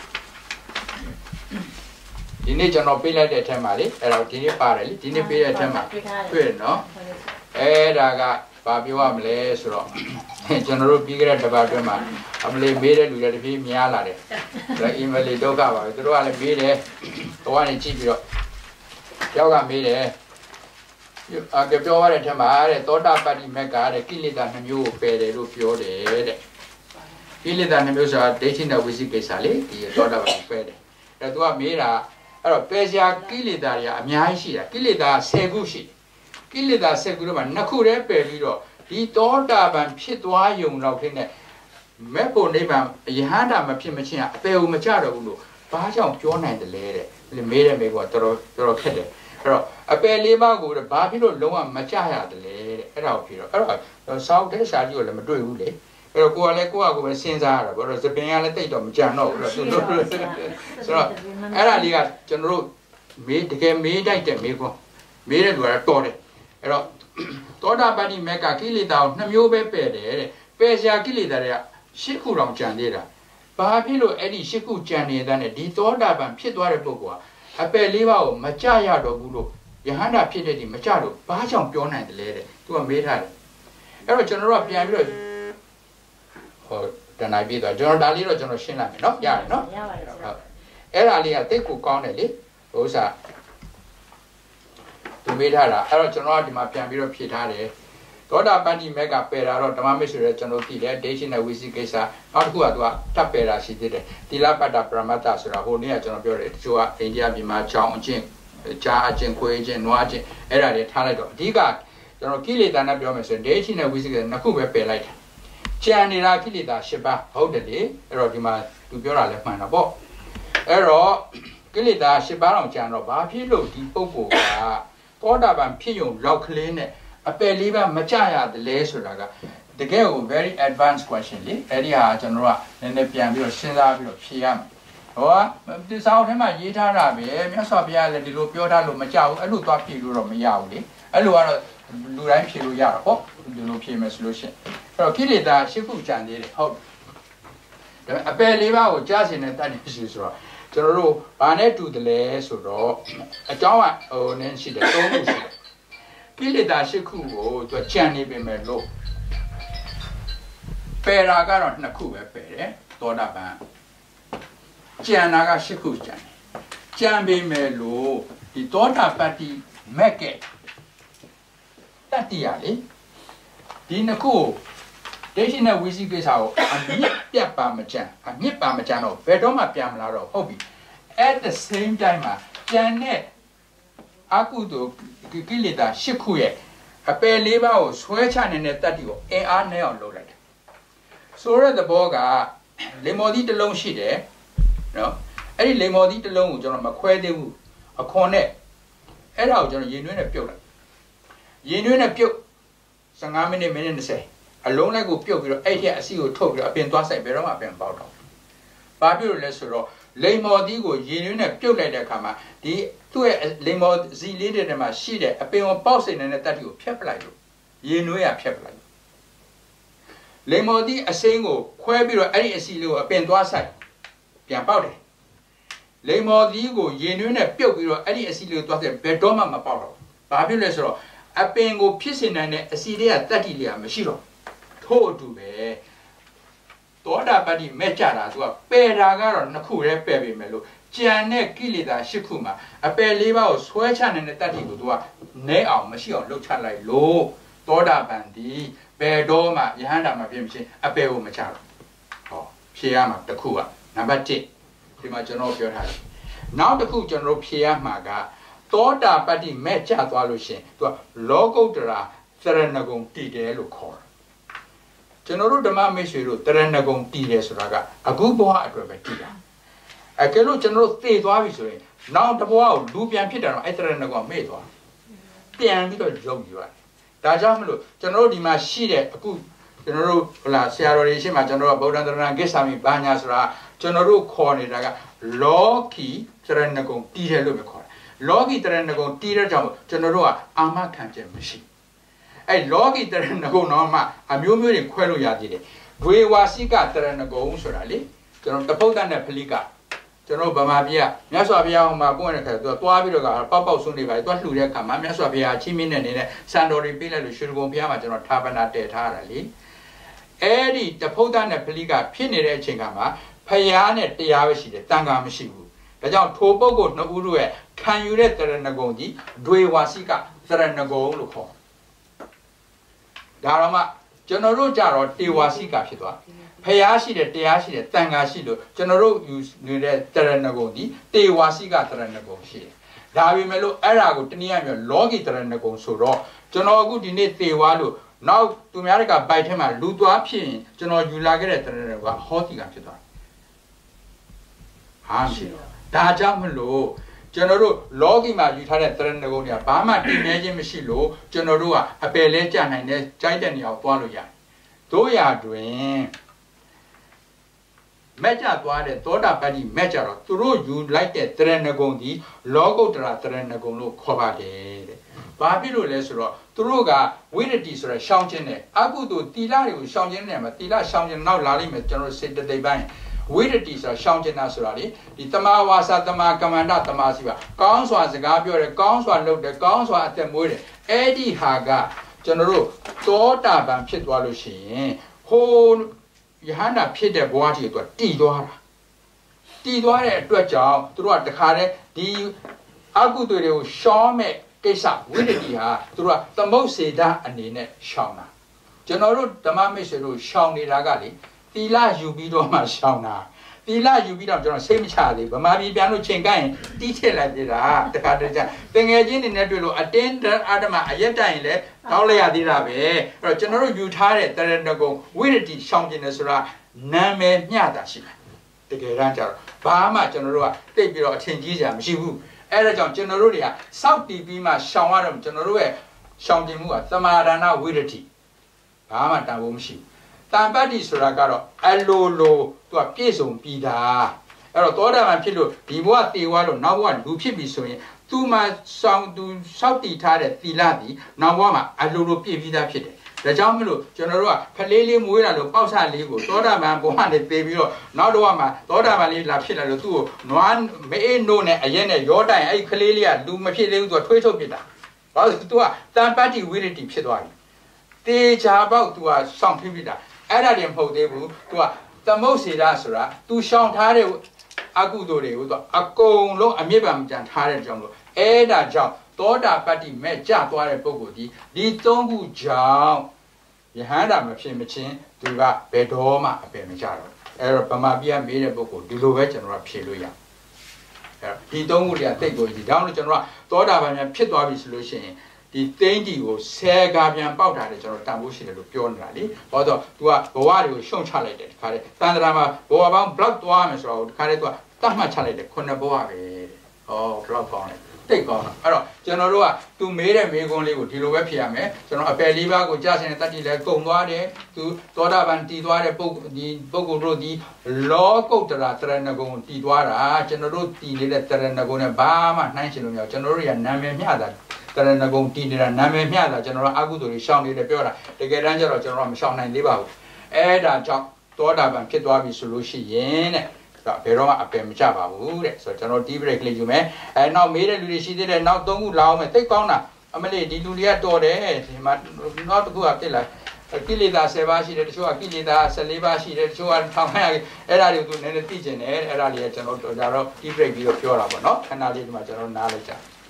[SPEAKER 1] ဒီနေ့ကျွန်တော်ပေးလိုက်တဲ့အထက်မှာလေအဲ့တော့ဒီနေ့ပါတယ်လေဒီနေ့ပေးတဲ့အထက်မှာတွေ့တယ်နော်အဲ့ဒါကဘာပြောရမလဲဆိုတော့ကျွန်တော်တို့ပြီးခဲ့တဲ့တစ်ပတ်အတွင်းမှာအမလေးမေးတဲ့လူတွေတပြေးများလာတယ်ဒါအီမေးလ်ဒုက္ခပါပဲသူတို့ကလည်းမေးတယ်ဟိုကနေကြည့်ပြီးတော့ယောက်ကမေးတယ်ပြောရတဲ့အထက်မှာတဲ့သောတာပတ္တိမက်ကတဲ့ကိလေသာနှမျိုးကိုပယ်တယ်လို့ပြောတယ်တဲ့ကိလေသာနှမျိုးဆိုတာဒိဋ္ဌိနဲ့ဝိသိကိစ္စလေဒီသောတာပတ္တိပယ်တယ်အဲ့တော့သူကမေးတာအဲ့တော့ပယ်စရာကိလေသာတွေကအများကြီးရှိတာကိလေသာ10ခုရှိတယ်ကိလေသာ10ခုတော့မှ2ခုတည်းပယ်ပြီးတော့ဒီသောတာပန်ဖြစ်သွားယုံတော့ခင်းနဲ့မဲ့ဖို့နိဗ္ဗာန်ယဟန္တာမဖြစ်မချင်းအပေဦးမကြတော့ဘူးလို့ဘာကြောင့်ပြောနိုင်တယ်လဲတဲ့မေးတယ်မေးတော့တော်တော်ခက်တယ်တော့အပယ်လေးပါးကိုဘာဖြစ်လို့လုံးဝမကြရတယ်လဲတဲ့အဲ့ဒါကိုဖြစ်တော့အဲ့တော့စောက်တဲ့စာကြီးကိုလည်းမတွေ့ဘူးလေအဲ့တော့ကိုကလည်းကိုယ့်အကိုပဲစဉ်းစားရတာဘာလို့စပင်ကလည်းတိတ်တော့မကြံတော့ဘူးဆိုတော့အဲ့ဒါလေးကကျွန်တော်တို့တကယ်မေးတိုက်တဲ့မေးခွန်းမေးတဲ့လူကတော့တော်တယ်အဲ့တော့သောတာပတ္တိမေကကိလေသာကို2မျိုးပဲပယ်တယ်တဲ့ပယ်ရှာကိလေသာတွေက10ခုတောင်ကြံသေးတာဘာဖြစ်လို့အဲ့ဒီ10ခုကြံနေတဲ့နဲ့ဒီသောတာပန်ဖြစ်သွားတဲ့ပုဂ္ဂိုလ်ကအပယ်လေးပါးကိုမကြရတော့ဘူးလို့ယဟန္တာဖြစ်တဲ့ဒီမကြလို့ဘာကြောင့်ပြောနိုင်တယ်လဲတဲ့သူကမေးထားတယ်အဲ့တော့ကျွန်တော်တို့ကပြန်ပြီးတော့ဟိုတဏှာပြည့်သွားကျွန်တော်ဒါလေးတော့ကျွန်တော်ရှင်းလိုက်မယ်နော်ရတယ်နော်
[SPEAKER 2] ရပါတယ်ဆရာ
[SPEAKER 1] အဲ့ဒါလေးကတိတ်ကိုကောင်းတယ်လေဥစ္စာသူမေးထားတာအဲ့တော့ကျွန်တော်ကဒီမှာပြန်ပြီးတော့ဖြေထားတယ်သောတာပတ္တိမေကပယ်တာတော့ဓမ္မမစ္ဆေရကျွန်တော်သိတယ်ဒေရှိနဲ့ဝိသိကိစ္စနောက်တစ်ခုကသူကတပ်ပယ်တာရှိသေးတယ်သီလပတ္တပရမတ္တဆိုတာဟိုနေ့ကကျွန်တော်ပြောတယ်တချို့ကအိန္ဒိယပြည်မှာကြောင်းအကျင့်ကြားအကျင့်ခွေးအကျင့်နွားအကျင့်အဲ့ဒါတွေထားလိုက်တော့အဓိကကျွန်တော်ကိလေသာနဲ့ပြောမယ်ဆိုရင်ဒေရှိနဲ့ဝိသိကိစ္စနှစ်ခုပဲပယ်လိုက်တာကြံနေတာကိလေသာ10ပါးဟုတ်တယ်လေအဲ့တော့ဒီမှာသူပြောတာလည်းမှန်တာပေါ့အဲ့တော့ကိလေသာ10ပါးအောင်ကြံတော့ဘာဖြစ်လို့ဒီပုဂ္ဂိုလ်ကသောတာပန်ဖြစ်ုံလောက်ကလေးနဲ့အပယ်လေးပါမကြရတယ်လဲဆိုတာကတကယ်ကို very advanced question လေအဲ့ဒီဟာကျွန်တော်ကနည်းနည်းပြန်ပြီးတော့စဉ်းစားပြီးတော့ဖြေရမယ်ဟောဒီစာအုပ်ထဲမှာရေးထားတာပဲမြတ်စွာဘုရားလည်းဒီလိုပြောထားလို့မကြဘူးအဲ့လိုသွားဖြေလို့တော့မရဘူးလေအဲ့လိုကတော့လူတိုင်းဖြေလို့ရတာပေါ့ဒီလိုဖြေမယ်ဆိုလို့ရှိရင်အဲ့တော့ကိလေသာ10ခုကြံသေးတယ်ဟုတ်ဒါပေမဲ့အပယ်လေးပါကိုကြားစင်တဲ့တတ်တယ်ဆိုတော့ကျွန်တော်တို့ဘာနဲ့တူတယ်လဲဆိုတော့အကြောင်းကဟိုနည်းရှိတယ်3ခုရှိတယ်ကိလေသာ10ခုကိုသူကြံနေပြီမဲ့လို့ပယ်တာကတော့2ခုပဲပယ်တယ်သောတာပန်ကြံတာက10ခုကြံတယ်ကြံပြီမဲ့လို့ဒီသောတာပတ္တိမက်ကဲတတ္တိရလေဒီ2ခုဒေရှိနဲ့ဝိသိကိစ္စကိုအမြင့်ပြတ်ပါမကြံအမြင့်ပါမကြံတော့ဘယ်တော့မှပြန်မလာတော့ဟုတ်ပြီ at the same time မှာကြံတဲ့အကုသိုလ်ကိလေသာ10ခုရဲ့အပယ်လေးပါးကိုဆွဲချနေတဲ့တတ္တိကိုအင်အားနဲ့အောင်လုပ်လိုက်တယ်ဆိုရတဲ့ဘောကလေမော်ဒီတစ်လုံးရှိတယ်နော်အဲ့ဒီလေမော်ဒီတစ်လုံးကိုကျွန်တော်မခွဲသေးဘူးအခွန်နဲ့အဲ့ဒါကိုကျွန်တော်ရေနွေးနဲ့ပြုတ်လိုက်ရေနွေးနဲ့ပြုတ်15မိနစ်20အလုံးလိုက်ကိုပြုတ်ပြီးတော့အဲ့ဒီအစီကိုထုတ်ပြီးတော့အပင်သွားဆိုင်ဘယ်တော့မှအပင်ပေါက်တော့ဘာဖြစ်လို့လဲဆိုတော့လိမ်မော်သီးကိုရေနွေးနဲ့ပြုတ်လိုက်တဲ့အခါမှာဒီသူ့ရဲ့လိမ်မော်ဇီလေးတွေထဲမှာရှိတဲ့အပင်ကိုပေါက်စိနေတဲ့တတ္တိကိုဖျက်ပလိုက်လို့ရေနွေးရဖျက်ပလိုက်လို့လိမ်မော်သီးအစိမ်းကိုခွဲပြီးတော့အဲ့ဒီအစီလေးကိုအပင်သွားဆိုင်ပြန်ပေါက်တယ်လိမ်မော်သီးကိုရေနွေးနဲ့ပြုတ်ပြီးတော့အဲ့ဒီအစီလေးကိုသွားဆိုင်ဘယ်တော့မှမပေါက်တော့ဘာဖြစ်လဲဆိုတော့အပင်ကိုဖြစ်စေနိုင်တဲ့အစီလေးကတတ္တိလေးကမရှိတော့ထို့အတူပဲသောတာပတ္တိမဲ့ကြတာသူကပယ်တာကတော့2ခုပဲပယ်ပြီမယ်လို့ကြံတဲ့ကိလေသာ10ခုမှာအပယ်လေးပါးကိုဆွဲချနေတဲ့တတ္တိကိုသူကနဲအောင်မရှိအောင်လှုပ်ချလိုက်လို့သောတာပန်ဒီဘယ်တော့မှယဟန္တာမှာဖြစ်မချင်းအပယ်ကိုမချတော့ဟောဖြေရမှာတစ်ခုကနံပါတ်1ဒီမှာကျွန်တော်ပြောထားတယ်နောက်တစ်ခုကျွန်တော်ဖြေရမှာကသောတာပတ္တိမဲ့ကြသွားလို့ရှင်သူကလောကုတ္တရာသရဏဂုံတည်တယ်လို့ခေါ်တယ်ကျွန်တော်တို့ဓမ္မမိတ်ဆွေတို့တရဏဂုံတည်တယ်ဆိုတာကအခုဘဝအတွက်ပဲတည်တာအဲကဲလို့ကျွန်တော်တို့သိသွားပြီဆိုရင်နောက်တစ်ဘဝကိုလူပြန်ဖြစ်တယ်တော့အဲ့တရဏဂုံမေ့သွားပြန်ပြီးတော့ရုပ်ယူရတယ်ဒါကြောင့်မလို့ကျွန်တော်တို့ဒီမှာရှိတဲ့အခုကျွန်တော်တို့ဟလာဆရာတော်တွေရှိမှကျွန်တော်တို့ဗုဒ္ဓံတရဏကိစ္ဆာမိဘာညာဆိုတာကျွန်တော်တို့ခေါ်နေတာကလောကီတရဏဂုံတည်တယ်လို့ပဲခေါ်တယ်လောကီတရဏဂုံတည်တဲ့ကြောင့်ကျွန်တော်တို့ကအာမခံချက်မရှိအဲ့လောကီတရဏဂုံတော့မှအမျိုးမျိုးတွေခွဲလို့ရသေးတယ်ဒွေဝါစိကတရဏဂုံဆိုတာလေကျွန်တော်တပုဒ္ဒနဲ့ဖလိကကျွန်တော်ဗမာပြည်ကမြတ်စွာဘုရားဟောမှာပွင့်တဲ့ခါသူကသွားပြီးတော့ပေါက်ပေါက်ဆွန်းနေပါလေသွားလှူတဲ့ခါမှာမြတ်စွာဘုရားချင်းမင်းနဲ့နေတဲ့စံတော်တွေပေးလိုက်လို့ရွှေကုံဘုရားမှာကျွန်တော်ဌာပနာတည်ထားတာလေအဲ့ဒီတပုဒ္ဒနဲ့ဖလိကဖြစ်နေတဲ့အချိန်ကမှာဖယားနဲ့တရားပဲရှိတယ်တန်ခါမရှိဘူးဒါကြောင့်ထိုပုဂ္ဂိုလ်နှစ်ဦးတို့ရဲ့ခံယူတဲ့တရဏဂုံကြီးဒွေဝါစိကတရဏဂုံလို့ခေါ်ဒါတော့မှကျွန်တော်တို့ကြတော့တေဝါစိကဖြစ်သွားဖျားရှိတယ်တရားရှိတယ်တန်ခါရှိလို့ကျွန်တော်တို့ယူနေတဲ့တရဏဂုံဒီတေဝါစိကတရဏဂုံရှိတယ်ဒါပေမဲ့လို့အဲ့ဒါကိုတနည်းအားဖြင့်လောကီတရဏဂုံဆိုတော့ကျွန်တော်အခုဒီနေ့တေဝါလို့နောက်သူများတွေကဘိုက်ထဲမှာလူသွားဖြစ်ရင်ကျွန်တော်ယူလာခဲ့တဲ့တရဏဂုံကဟောတိကဖြစ်သွားဟာရှိတော့ဒါကြောင့်မလို့ကျွန်တော်တို့လောကီမှာယူထားတဲ့တရဏဂုံတွေကဘာမှတည်မြဲခြင်းမရှိလို့ကျွန်တော်တို့ကအပယ်လဲကြနိုင်တဲ့ကြိုက်တဲ့နေရာကိုသွားလို့ရတယ်တို့ရာတွင်မက်ကြသွားတဲ့သောတာပတ္တိမက်ကြတော့သူတို့ယူလိုက်တဲ့တရဏဂုံဒီလောကုတ္တရာတရဏဂုံလို့ခေါ်ပါတယ်တဲ့ဘာဖြစ်လို့လဲဆိုတော့သူတို့ကဝိရတိဆိုတဲ့ရှောင်းခြင်းနဲ့အကုသိုလ်တီလာတွေကိုရှောင်းခြင်းနဲ့မှာတီလာရှောင်းခြင်းနောက်လာလိမ့်မယ်ကျွန်တော်စေတသိက်ပိုင်းဝိရတိဆိုတာရှောင်းခြင်းနာဆိုတာလေဒီတမဝါစာတမကမ္မန္တတမစီပါကောင်းစွာစကားပြောတယ်ကောင်းစွာလုပ်တယ်ကောင်းစွာအသက်မွေးတယ်အဲ့ဒီဟာကကျွန်တော်တို့သောတာပန်ဖြစ်သွားလို့ရှိရင်ဟိုယဟန္တာဖြစ်တဲ့ဘဝကြီးကတည်သွားတာတည်သွားတဲ့အတွက်ကြောင့်သူတို့ကတခါတည်းဒီအကုသိုလ်တွေကိုရှောင်းမဲ့ကိစ္စဝိရတိဟာသူတို့ကသမုတ်စေတအနေနဲ့ရှောင်းတာကျွန်တော်တို့ဓမ္မမိတ်ဆွေတို့ရှောင်းနေတာကလေသီလယူပြီးတော့မှရှောင်းတာသီလယူပြီးတော့ကျွန်တော်စိတ်မချသေးဗမာပြည်ပြန်လို့ချိန်ကိုင်းရင်တီးထည့်လိုက်ပြတာတခါတည်းကျပင်ငယ်ချင်းတွေနဲ့တွေ့လို့အတင်းအာဓမအရက်တိုင်လဲတောင်းလိုက်ရသေးတာပဲအဲ့တော့ကျွန်တော်တို့ယူထားတဲ့တရဏဂုံဝိရတိရှောင်းခြင်းနဲ့ဆိုတာနာမည်မျှတာရှိတယ်တကယ်တမ်းကျတော့ဘာမှကျွန်တော်တို့ကတိတ်ပြီးတော့အထင်ကြီးစရာမရှိဘူးအဲ့ဒါကြောင့်ကျွန်တော်တို့တွေကစောက်တီးပြီးမှရှောင်းရတော့ကျွန်တော်တို့ရဲ့ရှောင်းခြင်းမှုကသမာဒါနဝိရတိဘာမှတန်ဖိုးမရှိဘူးတန်ပတ္တိဆိုတာကတော့အလိုလိုသူကပြည့်စုံပြီးသားအဲ့တော့သောတာပန်ဖြစ်လို့ဒီဘဝတည်သွားလို့နောက်ဘဝလူဖြစ်ပြီဆိုရင်သူမှစောက်တည်ထားတဲ့သီလသည်နောက်ဘဝမှာအလိုလိုပြည့်ပြီးသားဖြစ်တယ်ဒါကြောင့်မလို့ကျွန်တော်တို့ကဖလေးလေးမွေးလာလို့ပေါက်ဆလေးကိုသောတာပန်ဘဝနဲ့တည်ပြီးတော့နောက်တော့မှသောတာပန်လေးလာဖြစ်လာလို့သူ့ကိုနွားမေးနိုးနဲ့အရက်နဲ့ရောတိုင်အဲ့ခလေးလေးကလူမဖြစ်သေးဘူးသူကထွေးထုတ်ပြစ်တာဘာလို့သူကတန်ပတ္တိဝိရတိဖြစ်သွားပြီတေချာပေါက်သူကစောင့်ဖြစ်ပြတာအဲ့ဒါတည်းမဟုတ်သေးဘူးသူကသမုတ်စေတာဆိုတာ तू ရှောင်ထားတဲ့အကုသိုလ်တွေကို तू အကုန်လုံးအမြင့်ပံကြံထားတဲ့ကြောင့်လို့အဲ့ဒါကြောင့်သောတာပတ္တိမဲ့ကြသွားတဲ့ပုဂ္ဂိုလ်ဒီသုံးခုကြောင့်ယဟန္တာမဖြစ်မချင်းသူကဘယ်တော့မှအပယ်မကြတော့အဲ့တော့ဗမာပြည်မေးတဲ့ပုဂ္ဂိုလ်ဒီလိုပဲကျွန်တော်ကဖြေလို့ရအဲ့ဒီသုံးခုတွေကတိတ်ကိုဒီဒါကြောင့်ကျွန်တော်ကသောတာပန်များဖြစ်သွားပြီဆိုလို့ရှိရင်ဒီသိန်းကြီးကိုဆယ်ကားပြန်ပေါက်တာလေကျွန်တော်တန်ဖိုးရှိတယ်လို့ပြောနေတာလေဘာလို့သူကဘဝတွေကိုရှုံချလိုက်တယ်တခါတည်းတန်တရာမှာဘဝပေါင်း block သွားမယ်ဆိုတော့တခါတည်းသူကတတ်မှတ်ချလိုက်တယ်ခုနှစ်ဘဝပဲဟော block ပေါင်းတယ်တိတ်ကောင်းတာအဲ့တော့ကျွန်တော်တို့ကသူမေးတဲ့မေးခွန်းလေးကိုဒီလိုပဲဖြေရမယ်ကျွန်တော်အပယ်လေးပါးကိုကြားစင်တဲ့တတ်တိလဲကုံသွားတယ်သူသောတာပန်တည်သွားတဲ့ပုဂ္ဂိုလ်ဒီပုဂ္ဂိုလ်တို့ဒီလောကုတ္တရာတရဏဂုံတည်သွားတာကျွန်တော်တို့တည်နေတဲ့တရဏဂုံနဲ့ဘာမှနှိုင်းရှင်လို့မရကျွန်တော်တို့ကနာမည်မျှတာတရဏဂုံတည်နေတာနာမည်မျှတာကျွန်တော်တို့အကုသိုလ်တွေရှောင်နေတယ်ပြောတာတကယ်တမ်းကျတော့ကျွန်တော်တို့မရှောင်နိုင်သေးပါဘူးအဲ့ဒါကြောင့်သောတာပန်ဖြစ်သွားပြီဆိုလို့ရှိရင်တဲ့ဘယ်တော့မှအပယ်မကြပါဘူးတဲ့ဆိုတော့ကျွန်တော်ဒီဘရိတ်ကလေးယူမယ်နောက်မေးတဲ့လူတွေရှိသေးတယ်နောက်၃ခုလာအောင်မယ်တိတ်ကောင်းတာအမလေးဒီလူတွေကတော်တယ်ဒီမှာနောက်တစ်ခုကပြစ်လိုက်ကိလေသာ10ပါးရှိတယ်တချို့ကကိလေသာ14ပါးရှိတယ်တချို့က1500အဲ့ဒါတွေကိုသူနည်းနည်းသိကျင်တယ်အဲ့ဒါလေးကကျွန်တော်ဒါတော့ဒီဘရိတ်ပြီးတော့ပြောတာပေါ့နော်ခဏလေးဒီမှာကျွန်တော်နားလိုက်ကြ